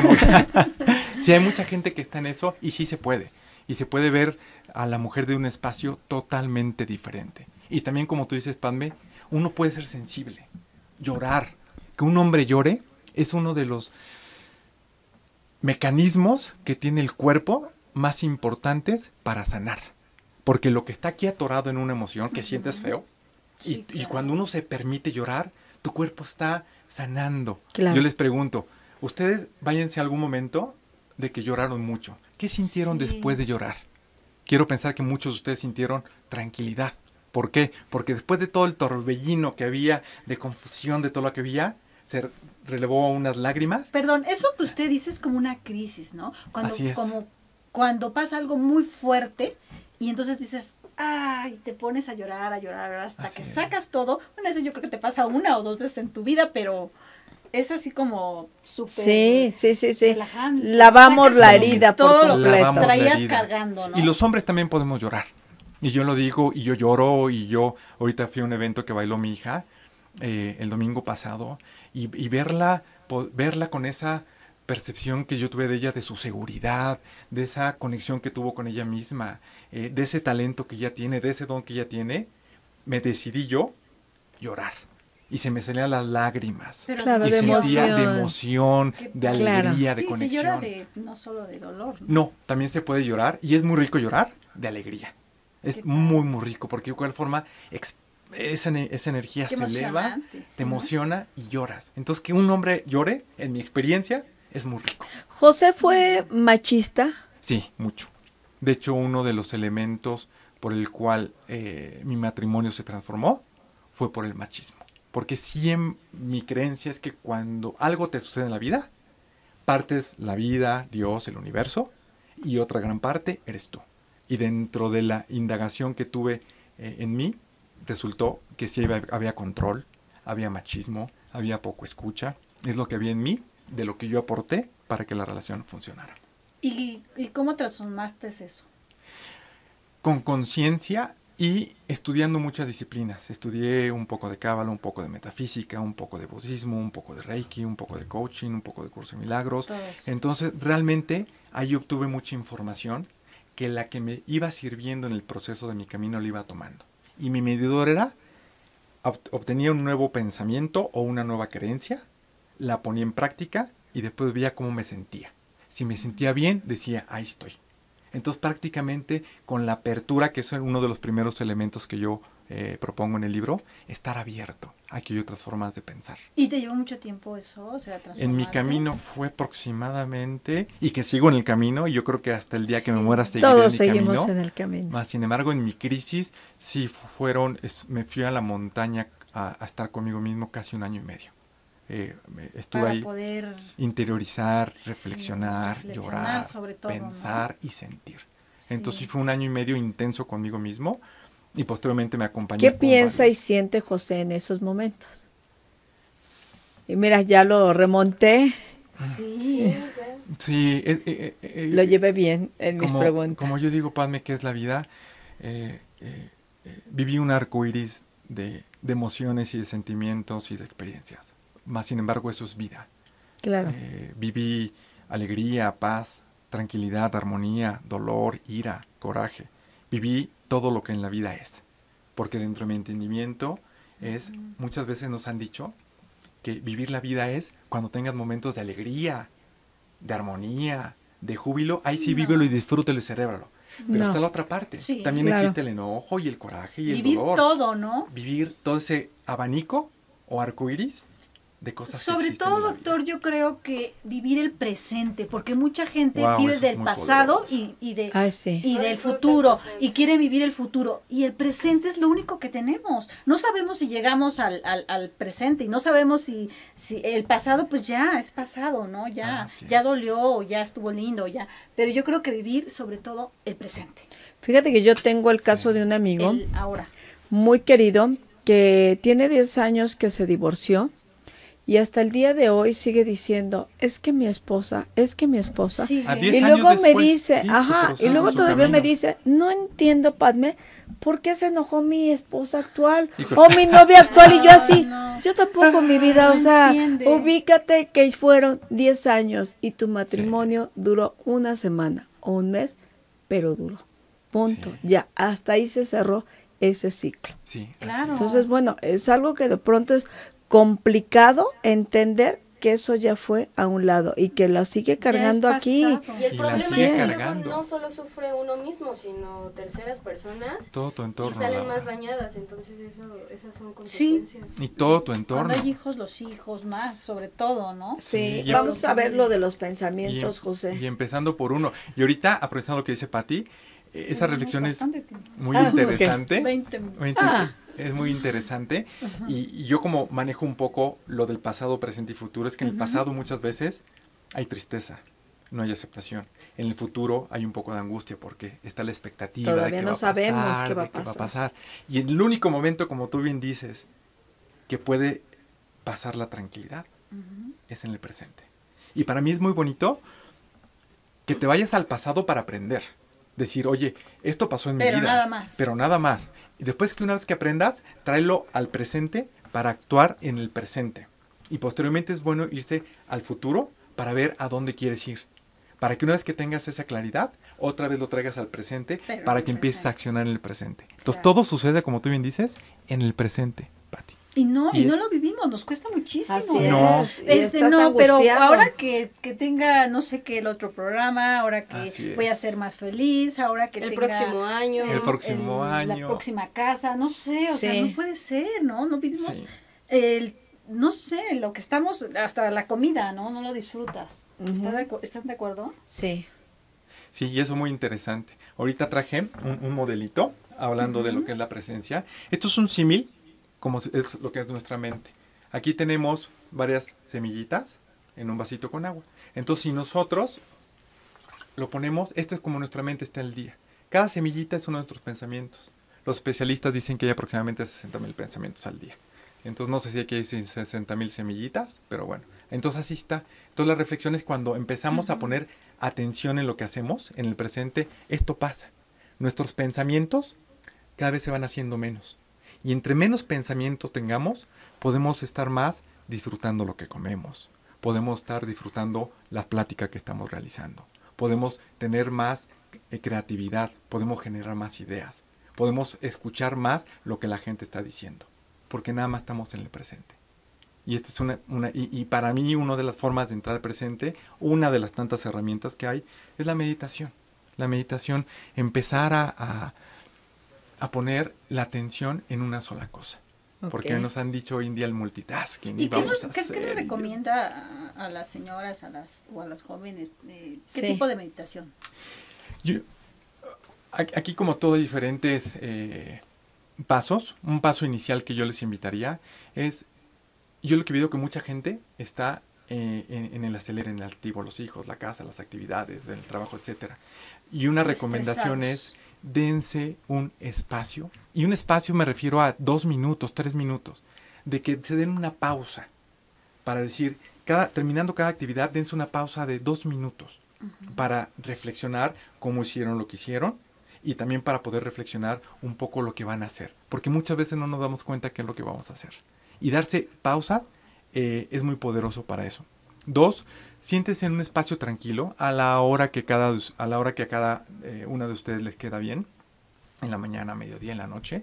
Sí, hay mucha gente que está en eso y sí se puede. Y se puede ver a la mujer de un espacio totalmente diferente. Y también, como tú dices, Padme, uno puede ser sensible, llorar. Que un hombre llore es uno de los mecanismos que tiene el cuerpo más importantes para sanar. Porque lo que está aquí atorado en una emoción, que sientes feo, Sí, y, y claro. cuando uno se permite llorar, tu cuerpo está sanando. Claro. Yo les pregunto, ustedes váyanse a algún momento de que lloraron mucho. ¿Qué sintieron Sí. después de llorar? Quiero pensar que muchos de ustedes sintieron tranquilidad. ¿Por qué? Porque después de todo el torbellino que había, de confusión, de todo lo que había, se relevó unas lágrimas. Perdón, eso que usted dice es como una crisis, ¿no? Cuando, Así es. como cuando pasa algo muy fuerte y entonces dices, ay, te pones a llorar, a llorar, a llorar hasta Así que es. sacas todo. Bueno, eso yo creo que te pasa una o dos veces en tu vida, pero es así como súper Sí, sí, sí, sí. relajante. Lavamos Sacas la como que herida por todo lo que completo. Lavamos la traías herida. cargando, ¿no? Y los hombres también podemos llorar. Y yo lo digo, y yo lloro, y yo ahorita fui a un evento que bailó mi hija eh, el domingo pasado, y, y verla, po- verla con esa percepción que yo tuve de ella, de su seguridad, de esa conexión que tuvo con ella misma, eh, de ese talento que ella tiene, de ese don que ella tiene, me decidí yo llorar. Y se me salían las lágrimas. Pero Claro, y de sentía emoción. de emoción, Qué de padre. alegría, de sí, conexión. se llora de, no solo de dolor, ¿no? No, también se puede llorar, y es muy rico llorar de alegría. Es Qué padre. muy, muy rico, porque de igual forma ex- esa, ne- esa energía Qué se eleva, emocionante, te ¿no? emociona y lloras. Entonces, que un hombre llore, en mi experiencia, es muy rico. José fue machista. Sí, mucho. De hecho, uno de los elementos por el cual eh, mi matrimonio se transformó fue por el machismo. Porque siempre mi creencia es que cuando algo te sucede en la vida, partes la vida, Dios, el universo, y otra gran parte eres tú. Y dentro de la indagación que tuve eh, en mí, resultó que sí había, había control, había machismo, había poco escucha. Es lo que había en mí, de lo que yo aporté para que la relación funcionara. ¿Y, ¿Y cómo transformaste eso? Con conciencia y estudiando muchas disciplinas. Estudié un poco de cábala, un poco de metafísica, un poco de budismo, un poco de reiki, un poco de coaching, un poco de curso de milagros. Todo eso. Entonces, realmente ahí obtuve mucha información que la que me iba sirviendo en el proceso de mi camino la iba tomando. Y mi medidor era, ob- obtenía un nuevo pensamiento o una nueva creencia, la ponía en práctica y después veía cómo me sentía. Si me sentía bien, decía, ahí estoy. Entonces, prácticamente con la apertura, que es uno de los primeros elementos que yo eh, propongo en el libro, estar abierto a que hay otras formas de pensar. ¿Y te llevó mucho tiempo eso? O sea, En mi transformarte? camino fue aproximadamente, y que sigo en el camino, y yo creo que hasta el día que me Sí. muera seguiré Todos en mi seguimos camino. en el camino. Más sin embargo, en mi crisis, sí fueron, es- me fui a la montaña a, a estar conmigo mismo casi un año y medio. Eh, me- estuve Para ahí poder interiorizar, Sí, reflexionar, reflexionar llorar, sobre todo, ¿no? pensar y sentir. Entonces Sí. sí fue un año y medio intenso conmigo mismo y posteriormente me acompañé. ¿Qué con piensa y varios. siente José en esos momentos? Y mira, ya lo remonté, Sí. Sí, eh, eh, eh, lo llevé bien en mis como, preguntas. como yo digo, Padme, ¿qué es la vida? Eh, eh, eh, viví un arco iris de, de emociones y de sentimientos y de experiencias. Más sin embargo, eso es vida. Claro. Eh, viví alegría, paz, tranquilidad, armonía, dolor, ira, coraje. Viví todo lo que en la vida es. Porque dentro de mi entendimiento es, muchas veces nos han dicho que vivir la vida es cuando tengas momentos de alegría, de armonía, de júbilo. Ahí sí No. vívelo y disfrútelo y celébralo. Pero No. está la otra parte. Sí. También Claro. existe el enojo y el coraje y el Vivir dolor. todo, ¿no? Vivir todo ese abanico o arco iris de cosas que Sobre existen todo, en la vida. doctor, yo creo que vivir el presente, porque mucha gente Wow, vive eso es del muy pasado poderoso. y, y de Ay, sí. y No del disfruta el futuro presente. y quiere vivir el futuro y el presente es lo único que tenemos. No sabemos si llegamos al, al, al presente y no sabemos si, si el pasado pues ya es pasado, ¿no? Ya Así ya es. dolió, ya estuvo lindo, ya. Pero yo creo que vivir sobre todo el presente, Fíjate que yo tengo el caso de un amigo el ahora. muy querido que tiene diez años que se divorció y hasta el día de hoy sigue diciendo, es que mi esposa, es que mi esposa. Sí. A diez Y años luego me después, dice, sí, su ajá, y proceso, luego su todavía me camino. dice, no entiendo, Padme, ¿por qué se enojó mi esposa actual Y con- o mi novia actual? Y yo así, no. yo tampoco, mi vida, o No sea, entiende. ubícate que fueron diez años y tu matrimonio duró una semana o un mes, pero duró. Punto. Sí. Ya, hasta ahí se cerró ese ciclo. Sí, así Claro. es. Entonces, bueno, es algo que de pronto es complicado entender que eso ya fue a un lado y que lo sigue cargando Ya es aquí. pasado. Y el Y la problema sigue es que cargando. luego no solo sufre uno mismo, sino terceras personas Todo tu y entorno. salen Laura. más dañadas. Entonces eso, esas son Sí. consecuencias. Y todo tu entorno. Cuando hay hijos, los hijos más, sobre todo, ¿no? Sí, Sí, y vamos em- a ver lo de los Y, pensamientos, em- José. y empezando por uno. Y ahorita, aprovechando lo que dice Pati, eh, esa Tenemos reflexión es bastante tiempo. muy Ah, ok. interesante. veinte minutos. Muy Ah. inte- Es muy interesante. Y, y yo como manejo un poco lo del pasado, presente y futuro, es que en el pasado muchas veces hay tristeza, no hay aceptación. En el futuro hay un poco de angustia porque está la expectativa de Todavía que no va a sabemos pasar, qué va a de qué pasar. pasar. Y el único momento, como tú bien dices, que puede pasar la tranquilidad Ujú. es en el presente. Y para mí es muy bonito que te vayas al pasado para aprender. Decir, oye, esto pasó en mi Pero vida. nada más. Pero nada más. Y después que una vez que aprendas, tráelo al presente para actuar en el presente. Y posteriormente es bueno irse al futuro para ver a dónde quieres ir. Para que una vez que tengas esa claridad, otra vez lo traigas al presente Pero para en que el empieces a presente. accionar en el presente. Entonces Claro. todo sucede, como tú bien dices, en el presente, Pati. Y no, y, Y no es- lo vivimos, nos cuesta muchísimo. Así ¿eh? No. es. y Este, estás no, pero angustiado. ahora que, que tenga, no sé qué, el otro programa, ahora que Así voy a es. ser más feliz, ahora que El tenga próximo año. El próximo el- año. la próxima casa, no sé, o sea, Sí. no puede ser, ¿no? No vivimos Sí. el, no sé, lo que estamos, hasta la comida, ¿no? No lo disfrutas. Ujú. ¿Estás de, acu- ¿Estás de acuerdo? Sí. Sí, y eso es muy interesante. Ahorita traje un, un modelito hablando de lo que es la presencia. Esto es un símil, como es es lo que es nuestra mente. Aquí tenemos varias semillitas en un vasito con agua. Entonces, si nosotros lo ponemos, esto es como nuestra mente está al día. Cada semillita es uno de nuestros pensamientos. Los especialistas dicen que hay aproximadamente sesenta mil pensamientos al día. Entonces, no sé si aquí hay sesenta mil semillitas, pero bueno. Entonces, así está. Entonces, la reflexión es cuando empezamos a Ujú. poner atención en lo que hacemos, en el presente, esto pasa. Nuestros pensamientos cada vez se van haciendo menos. Y entre menos pensamientos tengamos, podemos estar más disfrutando lo que comemos. Podemos estar disfrutando la plática que estamos realizando. Podemos tener más eh, creatividad. Podemos generar más ideas. Podemos escuchar más lo que la gente está diciendo. Porque nada más estamos en el presente. Y esta es una, una y, y para mí una de las formas de entrar al presente, una de las tantas herramientas que hay, es la meditación. La meditación, empezar a, a, a poner la atención en una sola cosa. Porque Ok. nos han dicho hoy en día el multitasking. Y, ¿Y qué, vamos nos, a qué, qué le hacer, y- recomienda a, a las señoras a las, o a las jóvenes? eh, ¿Qué Sí. tipo de meditación? Yo- a- aquí como todo hay diferentes eh, pasos. Un paso inicial que yo les invitaría es, yo lo que veo que mucha gente está eh, en, en el acelere, en el activo, los hijos, la casa, las actividades, el trabajo, etcétera. Y una recomendación es, dense un espacio. Y un espacio me refiero a dos minutos, tres minutos, de que se den una pausa para decir, cada, terminando cada actividad, dense una pausa de dos minutos para reflexionar cómo hicieron lo que hicieron y también para poder reflexionar un poco lo que van a hacer. Porque muchas veces no nos damos cuenta qué es lo que vamos a hacer. Y darse pausas eh, es muy poderoso para eso. Dos, siéntese en un espacio tranquilo a la hora que, cada, a, la hora que a cada eh, una de ustedes les queda bien, en la mañana, mediodía, en la noche.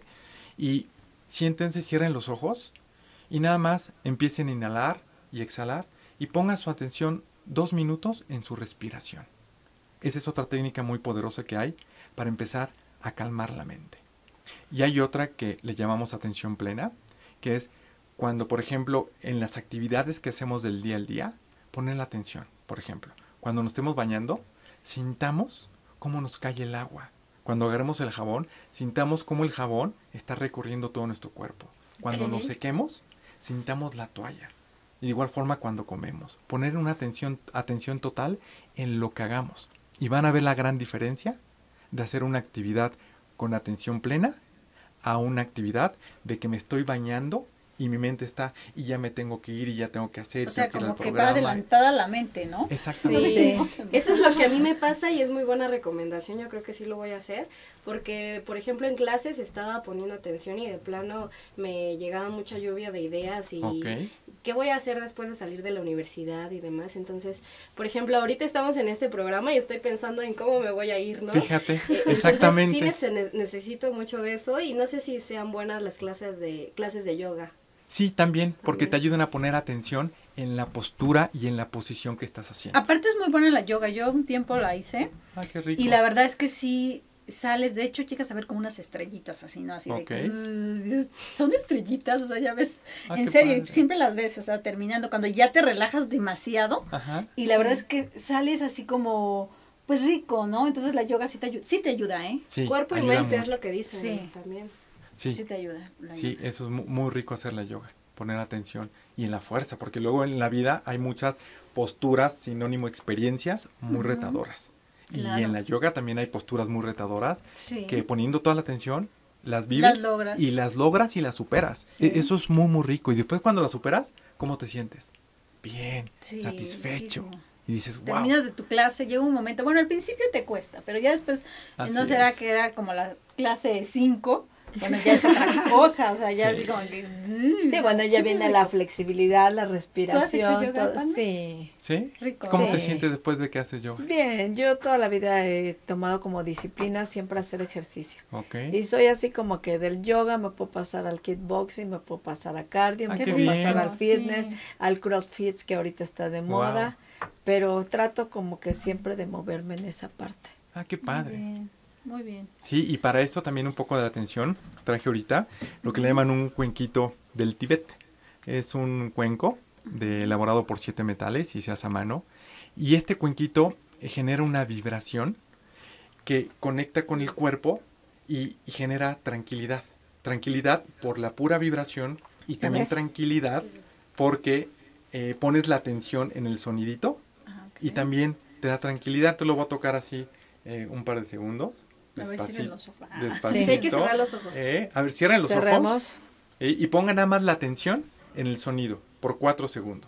Y siéntense, cierren los ojos y nada más empiecen a inhalar y exhalar y pongan su atención dos minutos en su respiración. Esa es otra técnica muy poderosa que hay para empezar a calmar la mente. Y hay otra que le llamamos atención plena, que es cuando, por ejemplo, en las actividades que hacemos del día al día, poner la atención. Por ejemplo, cuando nos estemos bañando, sintamos cómo nos cae el agua. Cuando agarremos el jabón, sintamos cómo el jabón está recorriendo todo nuestro cuerpo. Cuando Ok. nos sequemos, sintamos la toalla. Y de igual forma cuando comemos. Poner una atención, atención total en lo que hagamos. Y van a ver la gran diferencia de hacer una actividad con atención plena a una actividad de que me estoy bañando y mi mente está y ya me tengo que ir y ya tengo que hacer. O sea, tengo que ir al como que va programa. adelantada la mente, ¿no? Exactamente. Sí, eso es lo que a mí me pasa y es muy buena recomendación, yo creo que sí lo voy a hacer, porque por ejemplo en clases estaba poniendo atención y de plano me llegaba mucha lluvia de ideas y Ok. qué voy a hacer después de salir de la universidad y demás, entonces, por ejemplo, ahorita estamos en este programa y estoy pensando en cómo me voy a ir, ¿no? Fíjate, Eh, entonces, exactamente. sí nece- necesito mucho de eso y no sé si sean buenas las clases de clases de yoga. Sí, también, porque También. te ayudan a poner atención en la postura y en la posición que estás haciendo. Aparte es muy buena la yoga, yo un tiempo la hice Ah, qué rico. y la verdad es que sí sales, de hecho llegas a ver como unas estrellitas así, ¿no? Así Ok. de, "Uh", dices, son estrellitas, o sea, ya ves, Ah, en qué serio, padre. siempre las ves, o sea, terminando, cuando ya te relajas demasiado Ajá. y la verdad es que sales así como, pues rico, ¿no? Entonces la yoga sí te, ayu- sí te ayuda, ¿eh? Sí, Cuerpo y ayuda mente es mucho. lo que dicen Sí. también. Sí, Sí, te ayuda. la sí, yoga. eso es mu- muy rico hacer la yoga, poner atención y en la fuerza, porque luego en la vida hay muchas posturas, sinónimo experiencias, muy Ujú. retadoras. Y Claro. en la yoga también hay posturas muy retadoras Sí. que poniendo toda la atención las vives Las logras. y las logras y las superas. Sí. E- Eso es muy muy rico y después cuando las superas, ¿cómo te sientes? bien, Sí, satisfecho. riquísimo. Y dices, wow. Terminas de tu clase, llega un momento, bueno, al principio te cuesta, pero ya después, Así no será es. que era como la clase cinco, bueno, ya es otra cosa, o sea, ya Sí. así como que... Sí, bueno, ya Sí, viene sí, la rico. flexibilidad, la respiración. yoga, todo- Pame? sí. ¿Sí? Rico. ¿Cómo Sí. te sientes después de que haces yoga? Bien, yo toda la vida he tomado como disciplina siempre hacer ejercicio. Ok. Y soy así como que del yoga me puedo pasar al kickboxing, me puedo pasar a cardio, me Ah, qué puedo bien. pasar al fitness, Sí. al crossfit que ahorita está de moda, pero trato como que siempre de moverme en esa parte. Ah, qué Muy padre. bien, muy bien. Sí, y para esto también un poco de atención, traje ahorita lo que le llaman un cuenquito del Tíbet. Es un cuenco de, elaborado por siete metales y se hace a mano. Y este cuenquito eh, genera una vibración que conecta con el cuerpo y, y genera tranquilidad. Tranquilidad por la pura vibración y también ves? tranquilidad porque eh, pones la atención en el sonidito Ah, ok. y también te da tranquilidad. Te lo voy a tocar así eh, un par de segundos. A ver si Despaci- ven los ojos. Ah. Despacito. Sí, hay que cerrar los ojos. Eh, a ver, cierren los ojos. Cerremos. eh, y pongan nada más la atención en el sonido por cuatro segundos.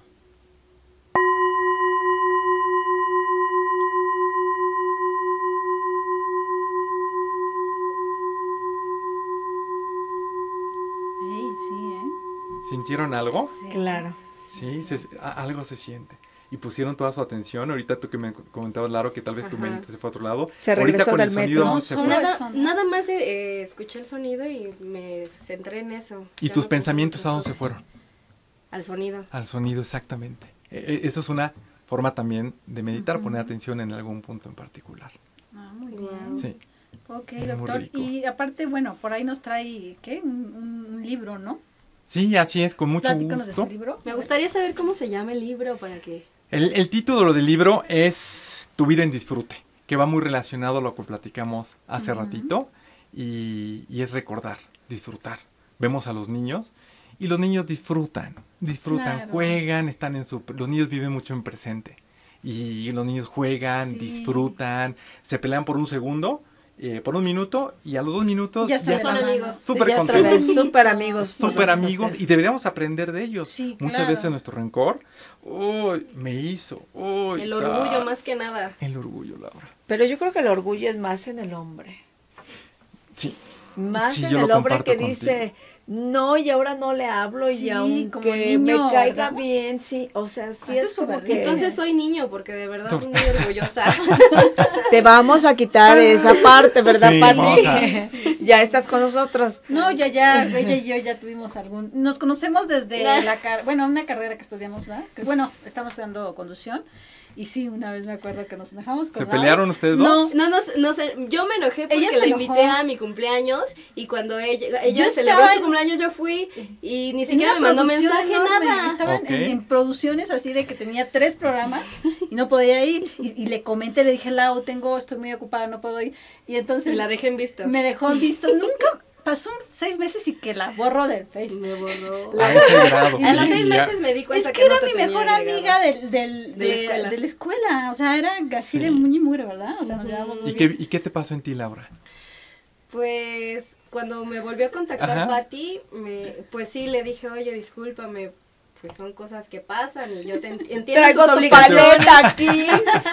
Ey, sí, ¿eh? ¿Sintieron algo? Sí. Claro. Sí, se- a- algo se siente. Y pusieron toda su atención. Ahorita tú que me comentabas, Laro, que tal vez tu Ajá. mente se fue a otro lado. Se Ahorita regresó con del el sonido metro. No, se solo fue. eso. Nada, nada más eh, eh, escuché el sonido y me centré en eso. ¿Y Ya tus no pensé en pensamientos a otras dónde se cosas. fueron? Al sonido. Al sonido, exactamente. Eh, eh, eso es una forma también de meditar, poner atención en algún punto en particular. Ah, muy Wow. bien. Sí. Ok, Muy doctor. rico. Y aparte, bueno, por ahí nos trae, ¿qué? Un, un libro, ¿no? Sí, así es, con mucho Platícanos de su gusto. libro. Me gustaría saber cómo se llama el libro para que... El, el título del libro es Tu vida en disfrute, que va muy relacionado a lo que platicamos hace Ujú. ratito, y, y es recordar, disfrutar. Vemos a los niños y los niños disfrutan, disfrutan, Claro. juegan, están en su... Los niños viven mucho en presente y los niños juegan, Sí. disfrutan, se pelean por un segundo, eh, por un minuto y a los dos minutos Ya están son hermanos. amigos. súper Sí, ya otra contentos. vez, súper amigos. Sí. Súper podemos amigos hacer. y deberíamos aprender de ellos. Sí, Muchas claro. veces nuestro rencor, uy, me hizo, uy, El orgullo ah, más que nada. El orgullo, Laura. Pero yo creo que el orgullo es más en el hombre. Sí, Más Sí, en yo el lo hombre comparto que dice, no, y ahora no le hablo, Sí, y aunque como niño, me caiga ¿verdad? bien, sí, o sea, sí Hace es su como berrinche. que Entonces soy niño porque de verdad No. soy muy orgullosa. te vamos a quitar esa parte, ¿verdad, Sí, Pati? vamos a- Ya estás con nosotros. No, ya, ya, ella y yo ya tuvimos algún... Nos conocemos desde la carrera, bueno, una carrera que estudiamos, ¿verdad? Que, bueno, estamos estudiando conducción. Y sí, una vez me acuerdo que nos dejamos con ¿Se Laura. pelearon ustedes No, dos? No, no, sé- no sé, yo me enojé porque Ella se la enojó. invité a mi cumpleaños y cuando ella, ella Yo celebró estaba su en- cumpleaños yo fui y ni en siquiera una me mandó producción mensaje, enorme. nada. Estaba en- Ok. en, en producciones así de que tenía tres programas y no podía ir. Y, y le comenté, le dije, Lau, tengo, estoy muy ocupada, no puedo ir. Y Y entonces la dejé en visto. me dejó en visto. Nunca, pasó seis meses y que la borro del Face. Me borró. A ese grado. A los sí, seis ya. meses me di cuenta Es que que, era no te mi tenía mejor agregado. amiga del, del, De la de, escuela. de la escuela. O sea, era así Sí. de muy mugre, ¿verdad? O sea, nos Ujú. llevábamos muy ¿Y qué, bien. ¿Y qué te pasó en ti, Laura? Pues cuando me volvió a contactar Ajá. Pati, me, pues sí le dije, oye, discúlpame, pues son cosas que pasan y yo te ent- entiendo Traigo tus tu obligaciones. paleta aquí.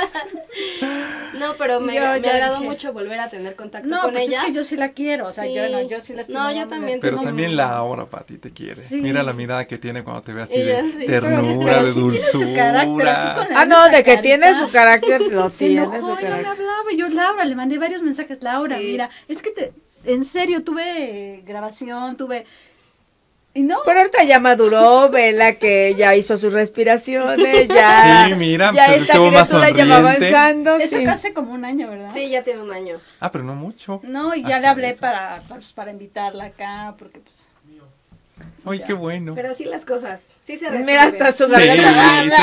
No, pero me, Yo me ya agradó dije- mucho volver a tener contacto No, con pues ella. es que yo sí la quiero. O sea, Sí. yo no, yo sí la estimo. No, yo la también Pero estimo Sí. también mucho. Laura, Pati, te quiere. Sí. Mira la mirada que tiene cuando te ve así Ella, de sí. ternura, Pero de sí tiene su dulzura. carácter, así con la- Ah, no, de que Esa tiene carita. su carácter, lo Se tiene enojó su y no me carácter. hablaba. Yo, Laura, le mandé varios mensajes. Laura, Sí. mira, es que te, en serio, tuve grabación, tuve... Y no, Pero ahorita ya maduró, vela que ya hizo sus respiraciones, ya, Sí, mira, ya pues esta estuvo más criatura ya va sonriente. avanzando. eso sí. casi como un año, ¿verdad? Sí, ya tiene un año. Ah, pero no mucho. No, y ya Hasta le hablé eso. para, pues, para invitarla acá, porque pues... Ay, qué bueno. Pero así las cosas. Sí se resuelven. Mira hasta su Sí, garganta.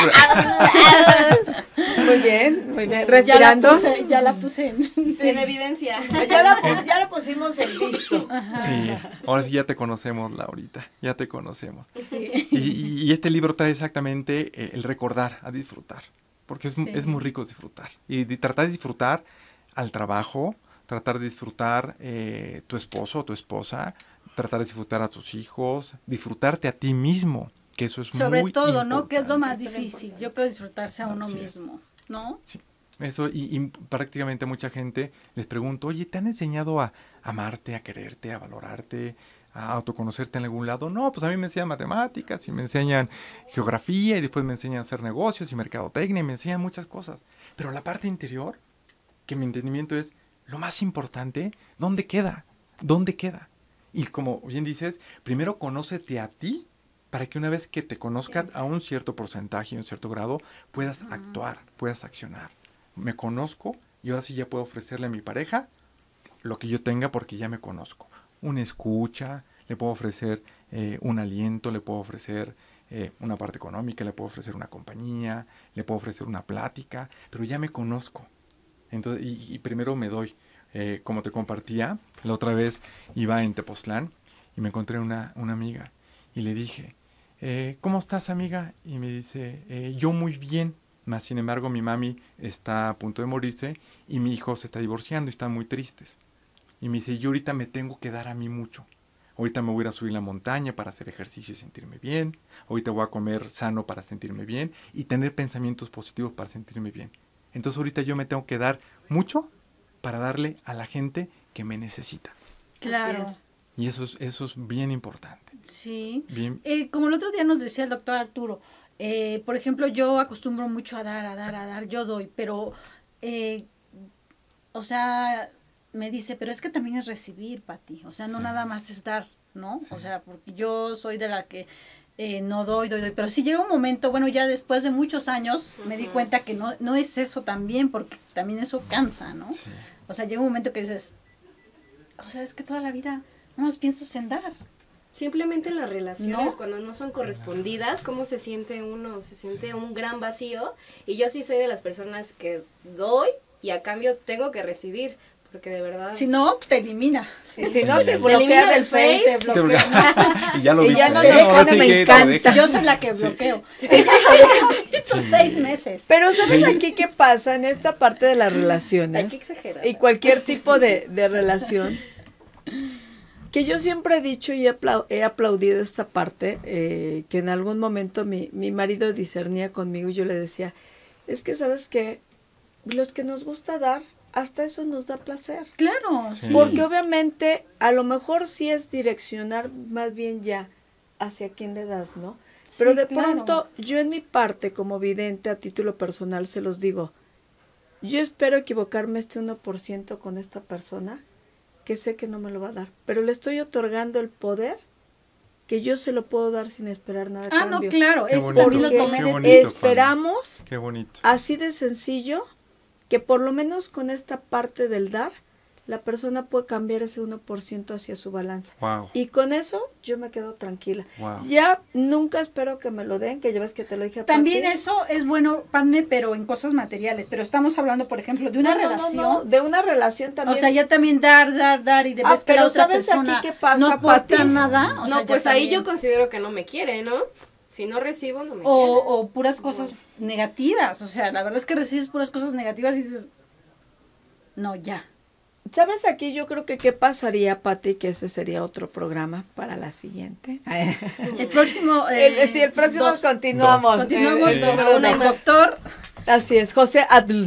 sí, Muy bien, muy bien. Ya la Respirando. puse, ya la puse en... En evidencia. Ya la, pu- ya la pusimos en visto. sí, ahora sí ya te conocemos, Laurita. Ya te conocemos. Sí. Y, y- y este libro trae exactamente eh, el recordar, a disfrutar. Porque es, Sí. es muy rico disfrutar. Y de tratar de disfrutar al trabajo, tratar de disfrutar eh, tu esposo o tu esposa, tratar de disfrutar a tus hijos, disfrutarte a ti mismo. que eso es Sobre muy todo, ¿no? Que es lo importante. más Eso es lo difícil. importante. Yo creo disfrutarse a uno Así es. mismo, ¿no? Sí, eso y, y prácticamente a mucha gente les pregunto, oye, ¿te han enseñado a amarte, a quererte, a valorarte, a autoconocerte en algún lado? No, pues a mí me enseñan matemáticas y me enseñan geografía y después me enseñan a hacer negocios y mercadotecnia y me enseñan muchas cosas. Pero la parte interior, que mi entendimiento es lo más importante, ¿dónde queda? ¿Dónde queda? Y como bien dices, primero conócete a ti para que una vez que te conozcas a un cierto porcentaje y un cierto grado, puedas actuar, puedas accionar. Me conozco y ahora sí ya puedo ofrecerle a mi pareja lo que yo tenga porque ya me conozco. Una escucha, le puedo ofrecer eh, un aliento, le puedo ofrecer eh, una parte económica, le puedo ofrecer una compañía, le puedo ofrecer una plática, pero ya me conozco. Entonces, y, y primero me doy. Eh, como te compartía, la otra vez iba en Tepoztlán y me encontré una, una amiga y le dije, eh, ¿cómo estás, amiga? Y me dice, eh, yo muy bien, mas sin embargo mi mami está a punto de morirse y mi hijo se está divorciando y están muy tristes. Y me dice, yo ahorita me tengo que dar a mí mucho. Ahorita me voy a ir a subir la montaña para hacer ejercicio y sentirme bien. Ahorita voy a comer sano para sentirme bien y tener pensamientos positivos para sentirme bien. Entonces ahorita yo me tengo que dar mucho para darle a la gente que me necesita. Claro. Así es. Y eso es, eso es bien importante. Sí. Bien, Eh, como el otro día nos decía el doctor Arturo, eh, por ejemplo, yo acostumbro mucho a dar, a dar, a dar, yo doy, pero, eh, o sea, me dice, pero es que también es recibir, Pati, o sea, no Sí. nada más es dar, ¿no? Sí. O sea, porque yo soy de la que eh, no doy, doy, doy, pero sí llega un momento, bueno, ya después de muchos años me di cuenta que no, no es eso también, porque también eso cansa, ¿no? sí. O sea, llega un momento que dices, o sea, es que toda la vida no más piensas en dar. Simplemente las relaciones, ¿No? cuando no son correspondidas, ¿cómo se siente uno? Se siente un gran vacío. Y yo sí soy de las personas que doy y a cambio tengo que recibir. Porque de verdad... Si no, te elimina. Y si no, te Sí. bloquea Elimina del del Face. Face. te Te bloquea. bloquea. y ya lo Y viste. ya no ¿eh? te deja, Ahora sí me que te encanta. deja. Yo soy la que Sí. bloqueo. Estos Sí. seis meses. Pero ¿sabes Sí. aquí qué pasa en esta parte de las Hay relaciones? que exagerar. Y cualquier tipo de, de relación, que yo siempre he dicho y he, aplau- he aplaudido esta parte, eh, que en algún momento mi, mi marido discernía conmigo y yo le decía, es que sabes que los que nos gusta dar, hasta eso nos da placer. Claro, Sí. sí. Porque obviamente a lo mejor sí es direccionar más bien ya hacia quién le das, ¿no? Pero Sí, de claro. pronto yo en mi parte como vidente a título personal se los digo, yo espero equivocarme este uno por ciento con esta persona que sé que no me lo va a dar, pero le estoy otorgando el poder que yo se lo puedo dar sin esperar nada a Ah, no, cambio. claro, Qué eso bonito, también lo Porque tomé qué de bonito. esperamos Qué bonito. así de sencillo que por lo menos con esta parte del dar, la persona puede cambiar ese uno por ciento hacia su balanza. Wow. Y con eso yo me quedo tranquila. Wow. Ya nunca espero que me lo den, que ya ves que te lo dije a También Pati. eso es bueno, Padme, pero en cosas materiales. Pero estamos hablando, por ejemplo, de una No, no, no, relación. no, de una relación también. O sea, ya también dar, dar, dar y de Ah, vez que la pero otra ¿sabes aquí persona qué pasa, no aporta Pati? nada. O no, sea, ya pues ahí también- yo considero que no me quiere, ¿no? Si no recibo, no me o, quiere. o puras cosas negativas. O sea, la verdad es que recibes puras cosas negativas y dices, no, ya. ¿Sabes aquí yo creo que qué pasaría, Pati? Que ese sería otro programa para la siguiente. El próximo. eh, El- sí, el próximo dos. continuamos. Continuamos Eh, Sí. dos, número con el dos. doctor. Así es, José Atl.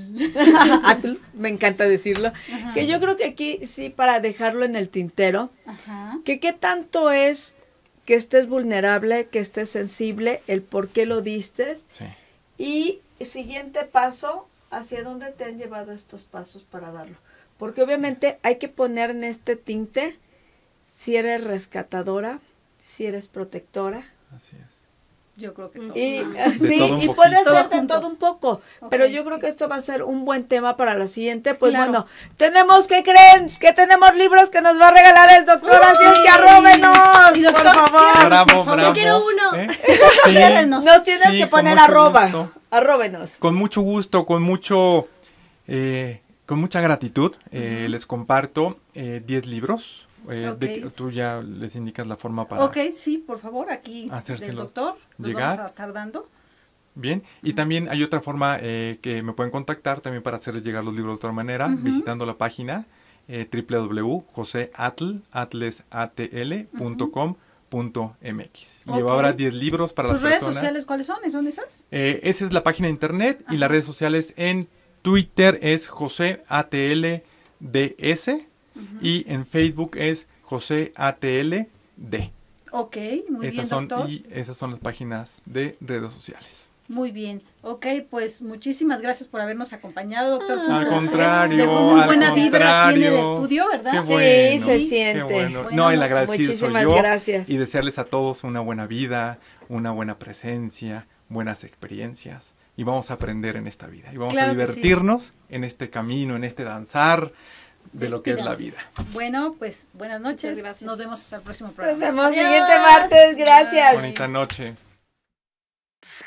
Atl, me encanta decirlo. Que yo creo que aquí sí, para dejarlo en el tintero, Ajá. que qué tanto es que estés vulnerable, que estés sensible, el por qué lo diste. Sí. Y siguiente paso, ¿hacia dónde te han llevado estos pasos para darlo? Porque obviamente hay que poner en este tinte si eres rescatadora, si eres protectora. Así es. Yo creo que todo. Y, Ajá. eh, sí, todo un y poquito. puede Todo ser de junto. todo un poco. Ok. Pero yo creo que esto va a ser un buen tema para la siguiente. Pues Claro. bueno, tenemos, ¿qué creen? Que tenemos libros que nos va a regalar el doctor. Así es que arróbenos, Y doctor, por favor. ciérrenos, Bravo, por favor. bravo. Yo quiero uno. ¿Eh? Ciérrenos. Nos tienes Sí, que con poner mucho arroba. gusto. Arróbenos. Con mucho gusto, con mucho, eh, con mucha gratitud, eh, les comparto eh, diez libros. Eh, Ok. de- tú ya les indicas la forma para... Ok, sí, por favor, aquí del Hacérselo doctor. Nos llegar. vamos a estar dando. Bien, y también hay otra forma eh, que me pueden contactar también para hacerles llegar los libros de otra manera, Ujú. visitando la página eh, w w w punto joseatl punto com punto m x. Ok. Lleva ahora diez libros para las ¿Sus redes personas. sociales cuáles son? ¿Son esas? Eh, esa es la página de internet y las redes sociales en Twitter es José A T L D S y en Facebook es José A T L D. Ok, muy Esas bien, son, doctor. y esas son las páginas de redes sociales. Muy bien. Ok, pues muchísimas gracias por habernos acompañado, doctor. Fue un Al placer. contrario, Dejó muy al buena vibra aquí en el contrario. estudio, ¿verdad? Qué Sí, bueno, se qué siente. bueno. Bueno, No, el agradecido soy muchísimas yo. gracias. Y desearles a todos una buena vida, una buena presencia, buenas experiencias. Y vamos a aprender en esta vida. Y vamos Claro a que sí. divertirnos en este camino, en este danzar de lo que es la Despídanse. vida. Bueno, pues buenas noches. Muchas gracias. Nos vemos hasta el próximo Nos programa. vemos Adiós. siguiente martes. Gracias. Bonita noche.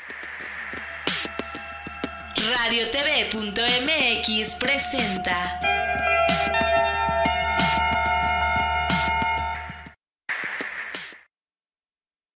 Radio T V punto M X presenta